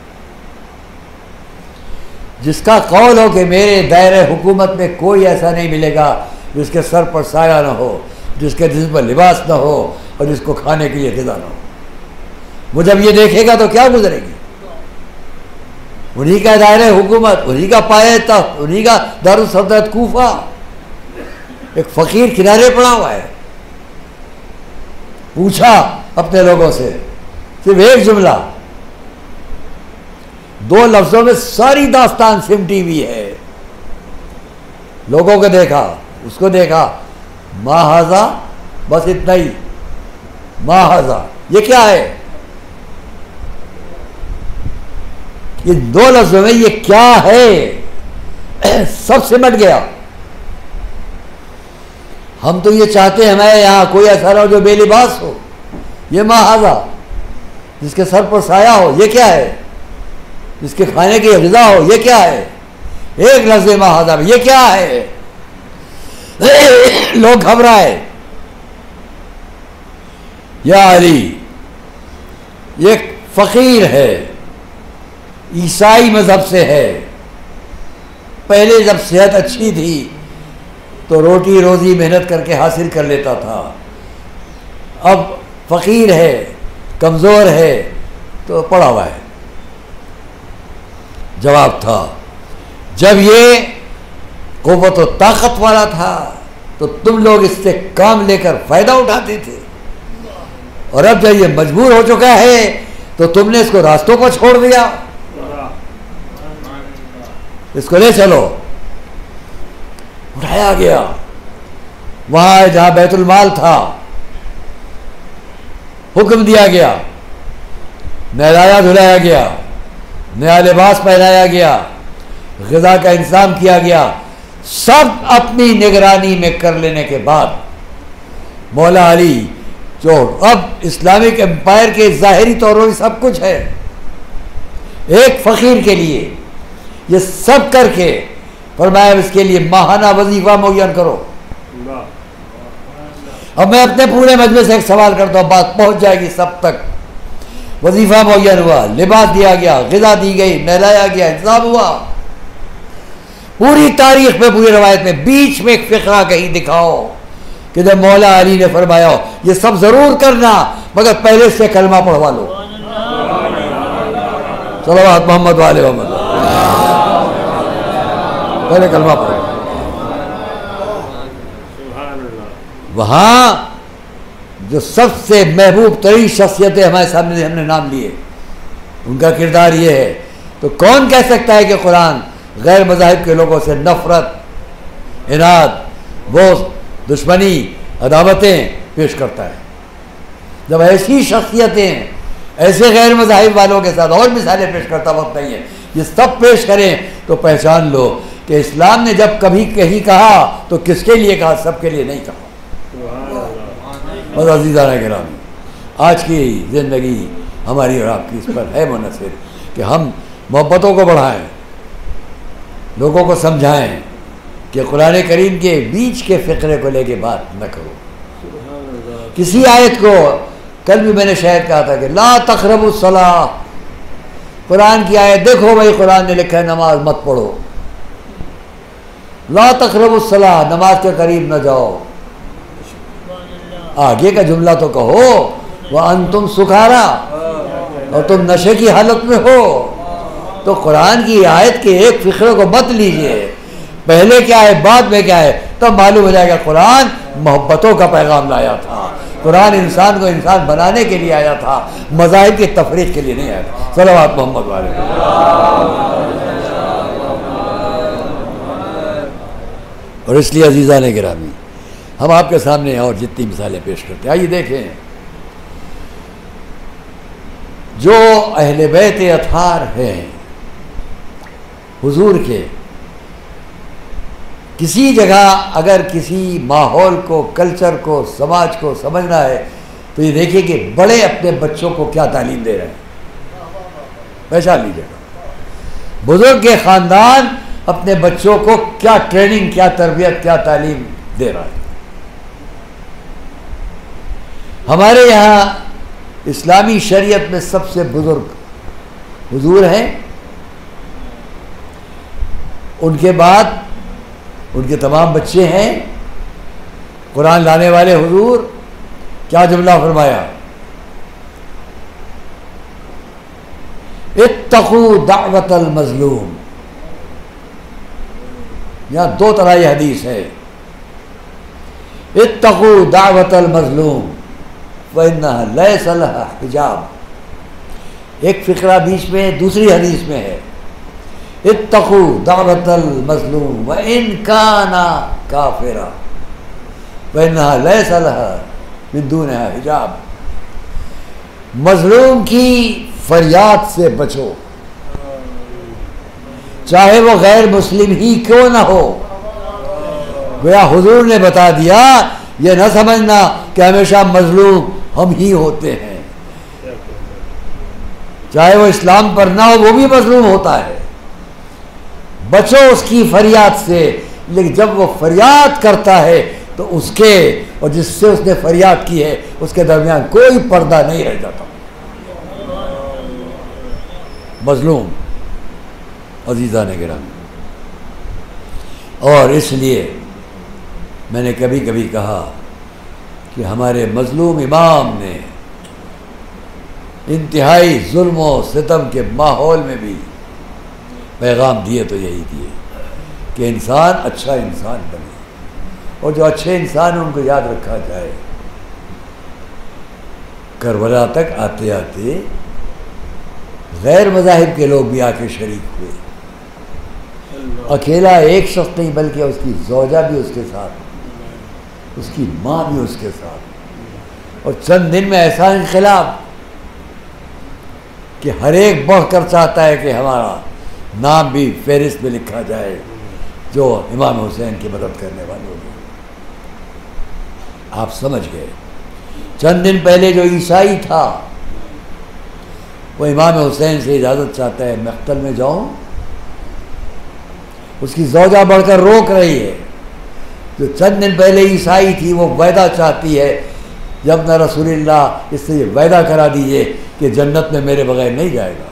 जिसका कौल हो कि मेरे दायरे हुकूमत में कोई ऐसा नहीं मिलेगा जिसके सर पर साया ना हो, जिसके जिस्म पर लिबास ना हो और जिसको खाने के लिए ग़िज़ा ना हो। वो जब ये देखेगा तो क्या गुजरेगी? उन्हीं का दायरे हुकूमत, उन्हीं का पाए तख्त, उन्हीं का दारुल सल्तनत कूफा। एक फ़कीर किनारे पड़ा हुआ है। पूछा अपने लोगों से, सिर्फ एक जुमला, दो लफ्जों में सारी दास्तान सिमटी हुई है। लोगों को देखा, उसको देखा, माहाजा, बस इतना ही, माहाजा, ये क्या है? ये दो लफ्जों में ये क्या है? सब सिमट गया। हम तो ये चाहते हैं हमारे यहाँ कोई ऐसा ना हो जो बेलिबास हो। ये माहाजा, जिसके सर पर साया हो, ये क्या है? जिसके खाने की ग़िज़ा हो, ये क्या है? एक लफ्ज़ माहाजा में ये क्या है? लोग घबराए। या अली, ये फ़कीर है, ईसाई मज़हब से है। पहले जब सेहत अच्छी थी तो रोटी रोज़ी मेहनत करके हासिल कर लेता था। अब फ़कीर है, कमज़ोर है, तो पड़ा हुआ है। जवाब था, जब ये क़ुव्वत और ताकत वाला था तो तुम लोग इससे काम लेकर फ़ायदा उठाते थे, और अब जब ये मजबूर हो चुका है तो तुमने इसको रास्तों पर छोड़ दिया। इसको ले चलो। उठाया गया, वहां जहां बैतुल माल था, हुक्म दिया गया, नहलाया धुलाया गया, नया लिबास पहनाया गया, ग़िज़ा का इंतजाम किया गया। सब अपनी निगरानी में कर लेने के बाद मौला अली, जो अब इस्लामिक एम्पायर के ज़ाहिरी तौर पर सब कुछ है, एक फ़कीर के लिए ये सब करके फरमाया इसके लिए माहाना वजीफा मुय्यन करो। अब मैं अपने पूरे मजमे से एक सवाल करता हूँ, बात पहुँच जाएगी सब तक। वजीफा मुय्यन हुआ, लिबास दिया गया, ग़िज़ा दी गई, नहलाया गया, इंतजाम हुआ। पूरी तारीख में, पूरी रवायत में बीच में एक फ़िक़रा कहीं दिखाओ कि जब मौला अली ने फरमाया ये सब ज़रूर करना, मगर पहले से कलमा पढ़वा लो। सल्लल्लाहु मोहम्मद वाले मोहम्मद, पहले कलमा पढ़ो। वहाँ जो सबसे महबूब तरीन शख्सियतें हमारे सामने हमने नाम लिए, उनका किरदार ये है, तो कौन कह सकता है कि कुरान गैर मज़ाहिब के लोगों से नफ़रत, इनाद, बोझ, दुश्मनी, अदावतें पेश करता है? जब ऐसी शख्सियतें ऐसे गैर मज़ाहिब वालों के साथ और मिसालें पेश करता वक्त नहीं है, ये सब पेश करें तो पहचान लो कि इस्लाम ने जब कभी कहीं कहा तो किसके लिए कहा, सबके लिए नहीं कहा। बस अज़ीज़ाना गिरामी, आज की ज़िंदगी हमारी और आपकी इस पर है मुनहसर कि हम मोहब्बतों को बढ़ाएं, लोगों को समझाएं कि कुरान करीम के बीच के फ़िक्रे को लेके बात न करो। किसी आयत को, कल भी मैंने शायद कहा था कि ला तक़रबुस सलाह, कुरान की आयत देखो भाई, कुरान ने लिखा है नमाज मत पढ़ो। ला तक़रबुस सलाह, नमाज के करीब न जाओ। आगे का जुमला तो कहो, वह अंतुम सुखारा, और तुम नशे की हालत में हो। तो कुरान की आयत के एक फ़िक्रे को मत लीजिए, पहले क्या है बाद में क्या है, तब तो मालूम हो जाएगा कुरान मोहब्बतों का पैगाम लाया था। कुरान इंसान को इंसान बनाने के लिए आया था, मज़ाहिब की तफरीक के लिए नहीं आया था। सल्लल्लाहु मोहम्मद वाले। और इसलिए अज़ीज़ान गिरामी, हम आपके सामने और जितनी मिसालें पेश करते हैं, आइए देखें। जो अहले बैत अथार हैं हुजूर के, किसी जगह अगर किसी माहौल को, कल्चर को, समाज को समझना है तो ये देखिए कि बड़े अपने बच्चों को क्या तालीम दे रहे हैं। पहचान लीजिएगा, बुजुर्ग के ख़ानदान अपने बच्चों को क्या ट्रेनिंग, क्या तरबियत, क्या तालीम दे रहा है। हमारे यहाँ इस्लामी शरीयत में सबसे बुजुर्ग हुजूर हैं, उनके बाद उनके तमाम बच्चे हैं, कुरान लाने वाले हुजूर। क्या जुमला फरमाया, इत्तकू दावतल मजलूम। यहाँ दो तरह की हदीस है, इत्तकू दावतल मजलूम वइन्नहा लैसा लहा हिजाब। एक फिक्रा बीच में, दूसरी हदीस में है, इत्तकू दावतल मजलूम व इन काना काफिरा वइन्नहा लैसा लहा मिन दूनहा हिजाब। मजलूम की फरियाद से बचो, चाहे वो गैर मुस्लिम ही क्यों ना हो। गोया हुजूर ने बता दिया, ये न समझना कि हमेशा मजलूम हम ही होते हैं, चाहे वो इस्लाम पर ना हो वो भी मजलूम होता है। बचो उसकी फरियाद से, लेकिन जब वो फरियाद करता है तो उसके और जिससे उसने फरियाद की है उसके दरमियान कोई पर्दा नहीं रह जाता। मजलूम अजीज़ा ने गिरामी, और इसलिए मैंने कभी कभी कहा कि हमारे मजलूम इमाम ने इंतहाई जुल्म और सितम के माहौल में भी पैगाम दिए तो यही दिए कि इंसान अच्छा इंसान बने, और जो अच्छे इंसान उनको याद रखा जाए। करबला तक आते आते गैर मज़ाहिब के लोग भी आके शरीक हुए। अकेला एक शख्स नहीं बल्कि उसकी ज़ौजा भी उसके साथ, उसकी माँ भी उसके साथ। और चंद दिन में ऐसा इनक़िलाब कि हर एक बढ़कर चाहता है कि हमारा नाम भी फहरिस्त में लिखा जाए जो इमाम हुसैन की मदद करने वाले होंगे। आप समझ गए, चंद दिन पहले जो ईसाई था वो इमाम हुसैन से इजाज़त चाहता है मक्तल में जाऊं, उसकी ज़ौजा बढ़कर रोक रही है। जो चंद दिन पहले ईसाई थी वो वायदा चाहती है, जब न रसूलुल्लाह इससे ये वायदा करा दीजिए कि जन्नत में मेरे बगैर नहीं जाएगा।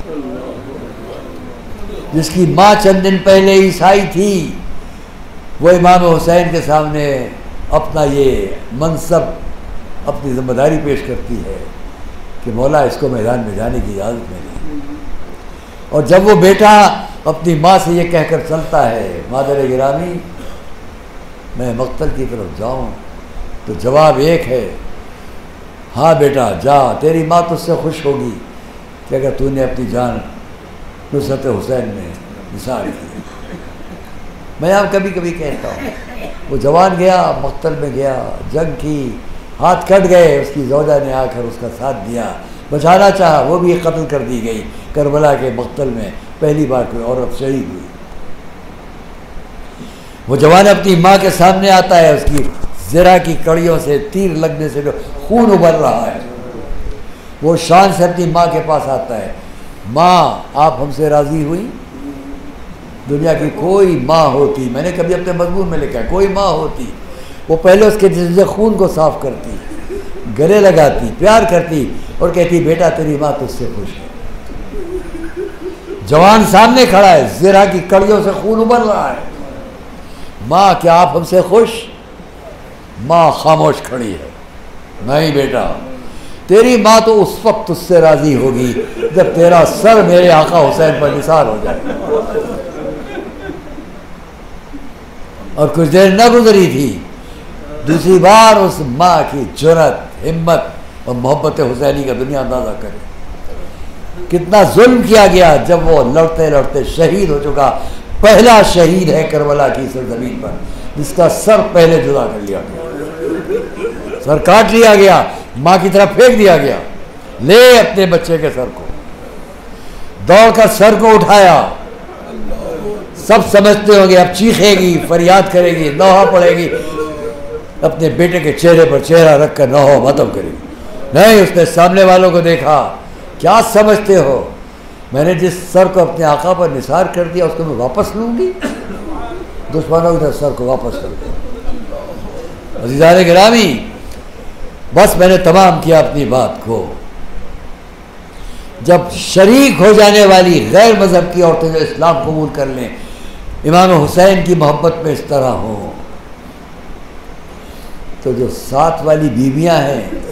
जिसकी माँ चंद दिन पहले ईसाई थी वो इमाम हुसैन के सामने अपना ये मनसब, अपनी जिम्मेदारी पेश करती है कि मौला इसको मैदान में जाने की इजाज़त नहीं। और जब वो बेटा अपनी माँ से ये कहकर चलता है, मादर गिरामी मैं मक्तल की तरफ जाऊँ, तो जवाब एक है, हाँ बेटा जा, तेरी माँ तुझसे खुश होगी कि अगर तूने अपनी जान नुसरत हुसैन में निसार की। मैं आप कभी कभी कहता हूँ, वो जवान गया, मक्तल में गया, जंग की, हाथ कट गए, उसकी ज़ौजा ने आकर उसका साथ दिया, बचाना चाहा, वो भी कत्ल कर दी गई। करबला के मक्तल में पहली बार कोई औरत शहीद हुई। वो जवान अपनी माँ के सामने आता है, उसकी ज़रा की कड़ियों से तीर लगने से जो खून उभर रहा है, वो शान से अपनी माँ के पास आता है, माँ आप हमसे राज़ी हुई? दुनिया की कोई माँ होती, मैंने कभी अपने मजमून में लिखा, कोई माँ होती, वो पहले उसके जिस्म से खून को साफ करती, गले लगाती, प्यार करती और कहती बेटा तेरी माँ तुझसे खुश है। जवान सामने खड़ा है, ज़रा की कड़ियों से खून उबल रहा है, माँ क्या आप हमसे खुश? माँ खामोश खड़ी है, नहीं बेटा तेरी माँ तो उस वक्त तुझसे राज़ी होगी जब तेरा सर मेरे आका हुसैन पर निसार हो जाए। और कुछ देर न गुजरी थी, दूसरी बार उस माँ की जुर्रत, हिम्मत और मोहब्बत हुसैनी का दुनिया अंदाजा करे। कितना जुल्म किया गया जब वो लड़ते लड़ते शहीद हो चुका, पहला शहीद है करबला की सरजमीन पर जिसका सर पहले जुदा कर लिया गया, सर काट लिया गया, माँ की तरफ फेंक दिया गया, ले अपने बच्चे के सर को, दौड़कर सर को उठाया, सब समझते होंगे अब चीखेगी, फरियाद करेगी, नौहा पड़ेगी, अपने बेटे के चेहरे पर चेहरा रखकर नौहा मातम करेगी। नहीं, उसने सामने वालों को देखा, क्या समझते हो मैंने जिस सर को अपने आका पर निसार कर दिया उसको मैं वापस लूँगी? दुश्मनों के सर को वापस कर दिया। अज़ीज़ान गिरामी, बस मैंने तमाम किया अपनी बात को। जब शरीक हो जाने वाली गैर मज़हब की औरतें जो इस्लाम कबूल कर लें, इमाम हुसैन की मोहब्बत में इस तरह हो, तो जो साथ वाली बीवियां हैं,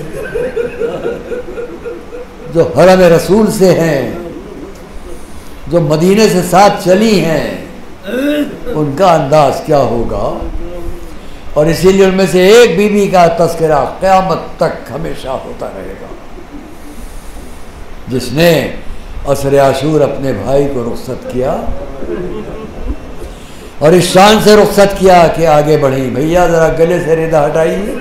जो हरम रसूल से हैं, जो मदीने से साथ चली हैं, उनका अंदाज क्या होगा? और इसीलिए उनमें से एक बीवी का तस्करा क़यामत तक हमेशा होता रहेगा, जिसने असर आशूर अपने भाई को रुखसत किया और इस शान से रुखसत किया कि आगे बढ़ी, भैया जरा गले से रिदा हटाइए,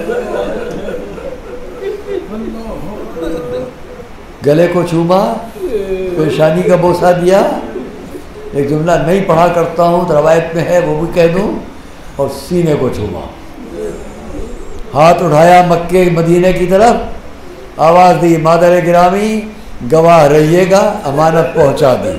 गले को चूमा, पेशानी का बोसा दिया। एक जुमला नहीं पढ़ा करता हूँ तो रवायत में है, वो भी कह दूँ, और सीने को चूमा, हाथ उठाया मक्के मदीने की तरफ, आवाज़ दी, मादर गिरामी गवाह रहिएगा, अमानत पहुँचा दी।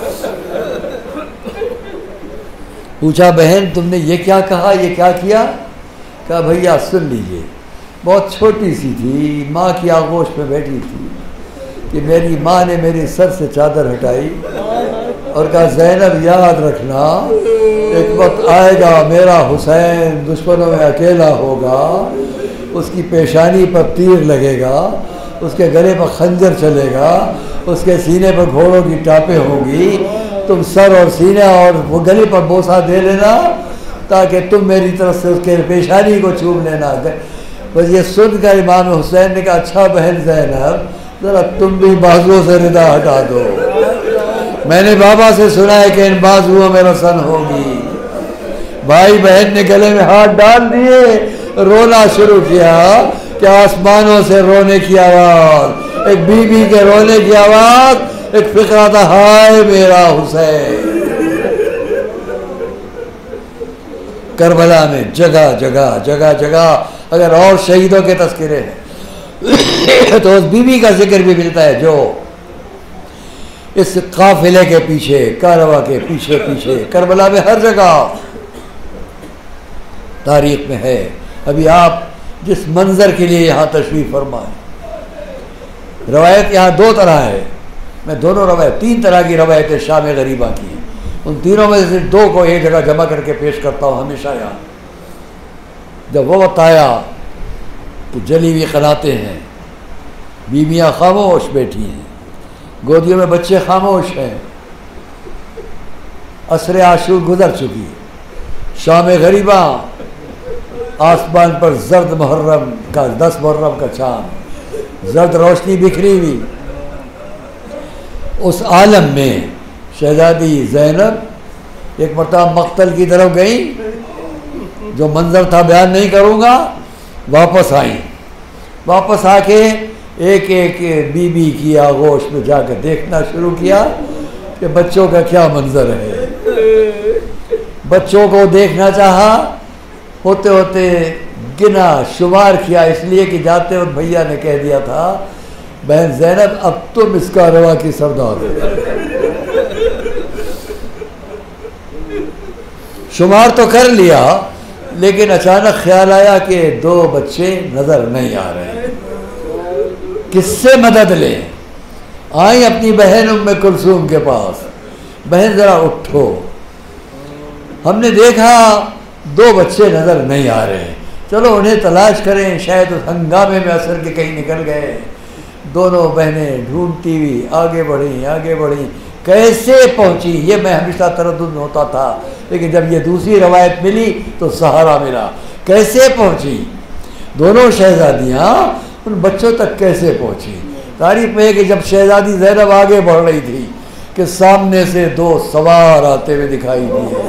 पूछा, बहन तुमने ये क्या कहा, ये क्या किया? कहा, भैया सुन लीजिए, बहुत छोटी सी थी, माँ की आगोश में बैठी थी कि मेरी माँ ने मेरी सर से चादर हटाई और कहा, ज़ैनब याद रखना, एक वक्त आएगा मेरा हुसैन दुश्मनों में अकेला होगा, उसकी पेशानी पर तीर लगेगा, उसके गले पर खंजर चलेगा, उसके सीने पर घोड़ों की टापें होंगी, तुम सर और सीना और वो गले पर बोसा दे लेना ताकि तुम मेरी तरफ से उसके पेशानी को चूम लेना। बस ये सुनकर इमाम हुसैन ने कहा, अच्छा बहन ज़ैनब ज़रा तुम भी बाजुओं से रिदा हटा दो, मैंने बाबा से सुना है कि इन बाजुओं में रसन होगी। भाई बहन ने गले में हाथ डाल दिए, रोना शुरू किया कि आसमानों से रोने की आवाज़, एक बीवी के रोने की आवाज़, एक फिक्रा था, हाय मेरा हुसैन। करबला में जगह जगह जगह जगह अगर और शहीदों के तस्करे हैं तो उस बीवी का जिक्र भी मिलता है जो इस काफिले के पीछे, कारवा के पीछे पीछे, करबला में हर जगह तारीख में है। अभी आप जिस मंजर के लिए यहाँ तशरीफ़ फरमाएं, रवायत यहाँ दो तरह है, मैं दोनों रवायत, तीन तरह की रवायतें शाम गरीबा की, उन तीनों में से दो को एक जगह जमा करके पेश करता हूँ हमेशा यहाँ। जब वो वक्त आया तो जली हुई कनाते हैं, बीवियाँ खामोश बैठी हैं, गोदियों में बच्चे खामोश हैं, असर आशूर गुजर चुकी, शाम गरीबा, आसमान पर जर्द मुहर्रम का दस मुहर्रम का चाँद, जर्द रोशनी बिखरी हुई। उस आलम में शहजादी ज़ैनब एक मरतबा मक्तल की तरफ गई, जो मंजर था बयान नहीं करूँगा, वापस आई, वापस आके एक एक बीबी की आगोश में जाकर देखना शुरू किया कि बच्चों का क्या मंजर है। बच्चों को देखना चाहा, होते होते गिना, शुमार किया, इसलिए कि जाते वक्त भैया ने कह दिया था, बहन ज़ैनब अब तुम इसका रवा की सरदार हो। शुमार तो कर लिया, लेकिन अचानक ख्याल आया कि दो बच्चे नज़र नहीं आ रहे, किससे मदद लें? आई अपनी बहन उम्मे कुलसूम के पास, बहन ज़रा उठो, हमने देखा दो बच्चे नज़र नहीं आ रहे, चलो उन्हें तलाश करें, शायद उस हंगामे में असर के कहीं निकल गए। दोनों बहनें ढूंढती हुई आगे बढ़ी, आगे बढ़ी, कैसे पहुंची ये मैं हमेशा तरद्दुद में होता था, लेकिन जब ये दूसरी रवायत मिली तो सहारा मिला। कैसे पहुंची दोनों शहजादियाँ, उन बच्चों तक कैसे पहुंची? तारीफ में है कि जब शहजादी ज़ैनब आगे बढ़ रही थी कि सामने से दो सवार आते हुए दिखाई दिए,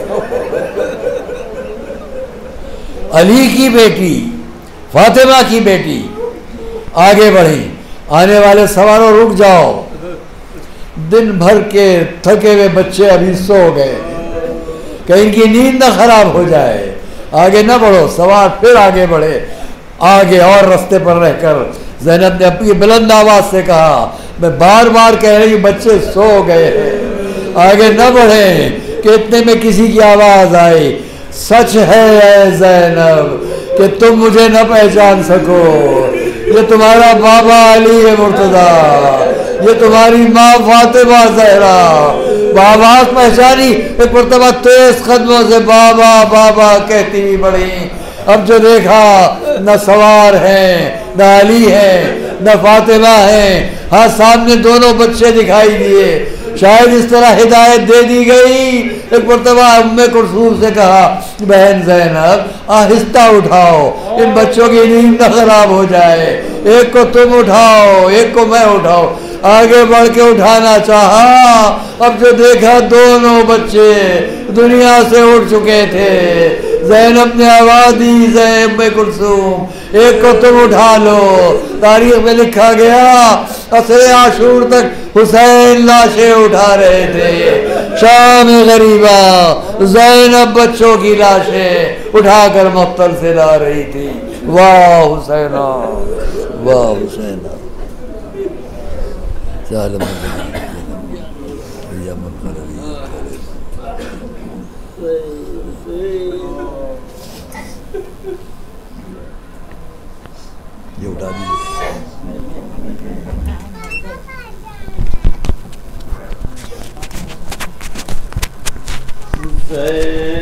अली की बेटी, फातिमा की बेटी। आगे बढ़ी, आने वाले सवारों रुक जाओ, दिन भर के थके हुए बच्चे अभी सो गए, कहीं इनकी नींद ना खराब हो जाए। आगे ना बढ़ो, सवार फिर आगे बढ़े। आगे और रास्ते पर रहकर ज़ैनब ने अपनी बुलंद आवाज से कहा, मैं बार बार कह रही हूँ बच्चे सो गए हैं, आगे न बढ़े कि इतने में किसी की आवाज आई, सच है ऐ ज़ैनब कि तुम मुझे न पहचान सको, ये तुम्हारा बाबा अली है मुर्तज़ा, ये तुम्हारी माँ फातिमा ज़हरा। आवाज पहचानी, एक मरतबा तेज कदमों से बाबा बाबा कहती हुई बढ़ी। अब जो देखा न सवार हैं, न अली है, न फातिमा है, हाँ सामने दोनों बच्चे दिखाई दिए। शायद इस तरह हिदायत दे दी गई। एक मरतबा उम्मे कुलसूम से कहा, बहन ज़ैनब आहिस्ता उठाओ, इन बच्चों की नींद न खराब हो जाए, एक को तुम उठाओ एक को मैं उठाओ। आगे बढ़ के उठाना चाहा, अब जो देखा दोनों बच्चे दुनिया से उठ चुके थे। ज़ैनब ने आवाज दी, ज़ैनब कुलसूम एक को तुम उठा लो। तारीख में लिखा गया असरे आशूर तक हुसैन लाशें उठा रहे थे, शाम गरीबा ज़ैनब बच्चों की लाशें उठाकर मख्तल से ला रही थी। वाह हुसैना, वाह हुसैना। ये उठा दीजिए।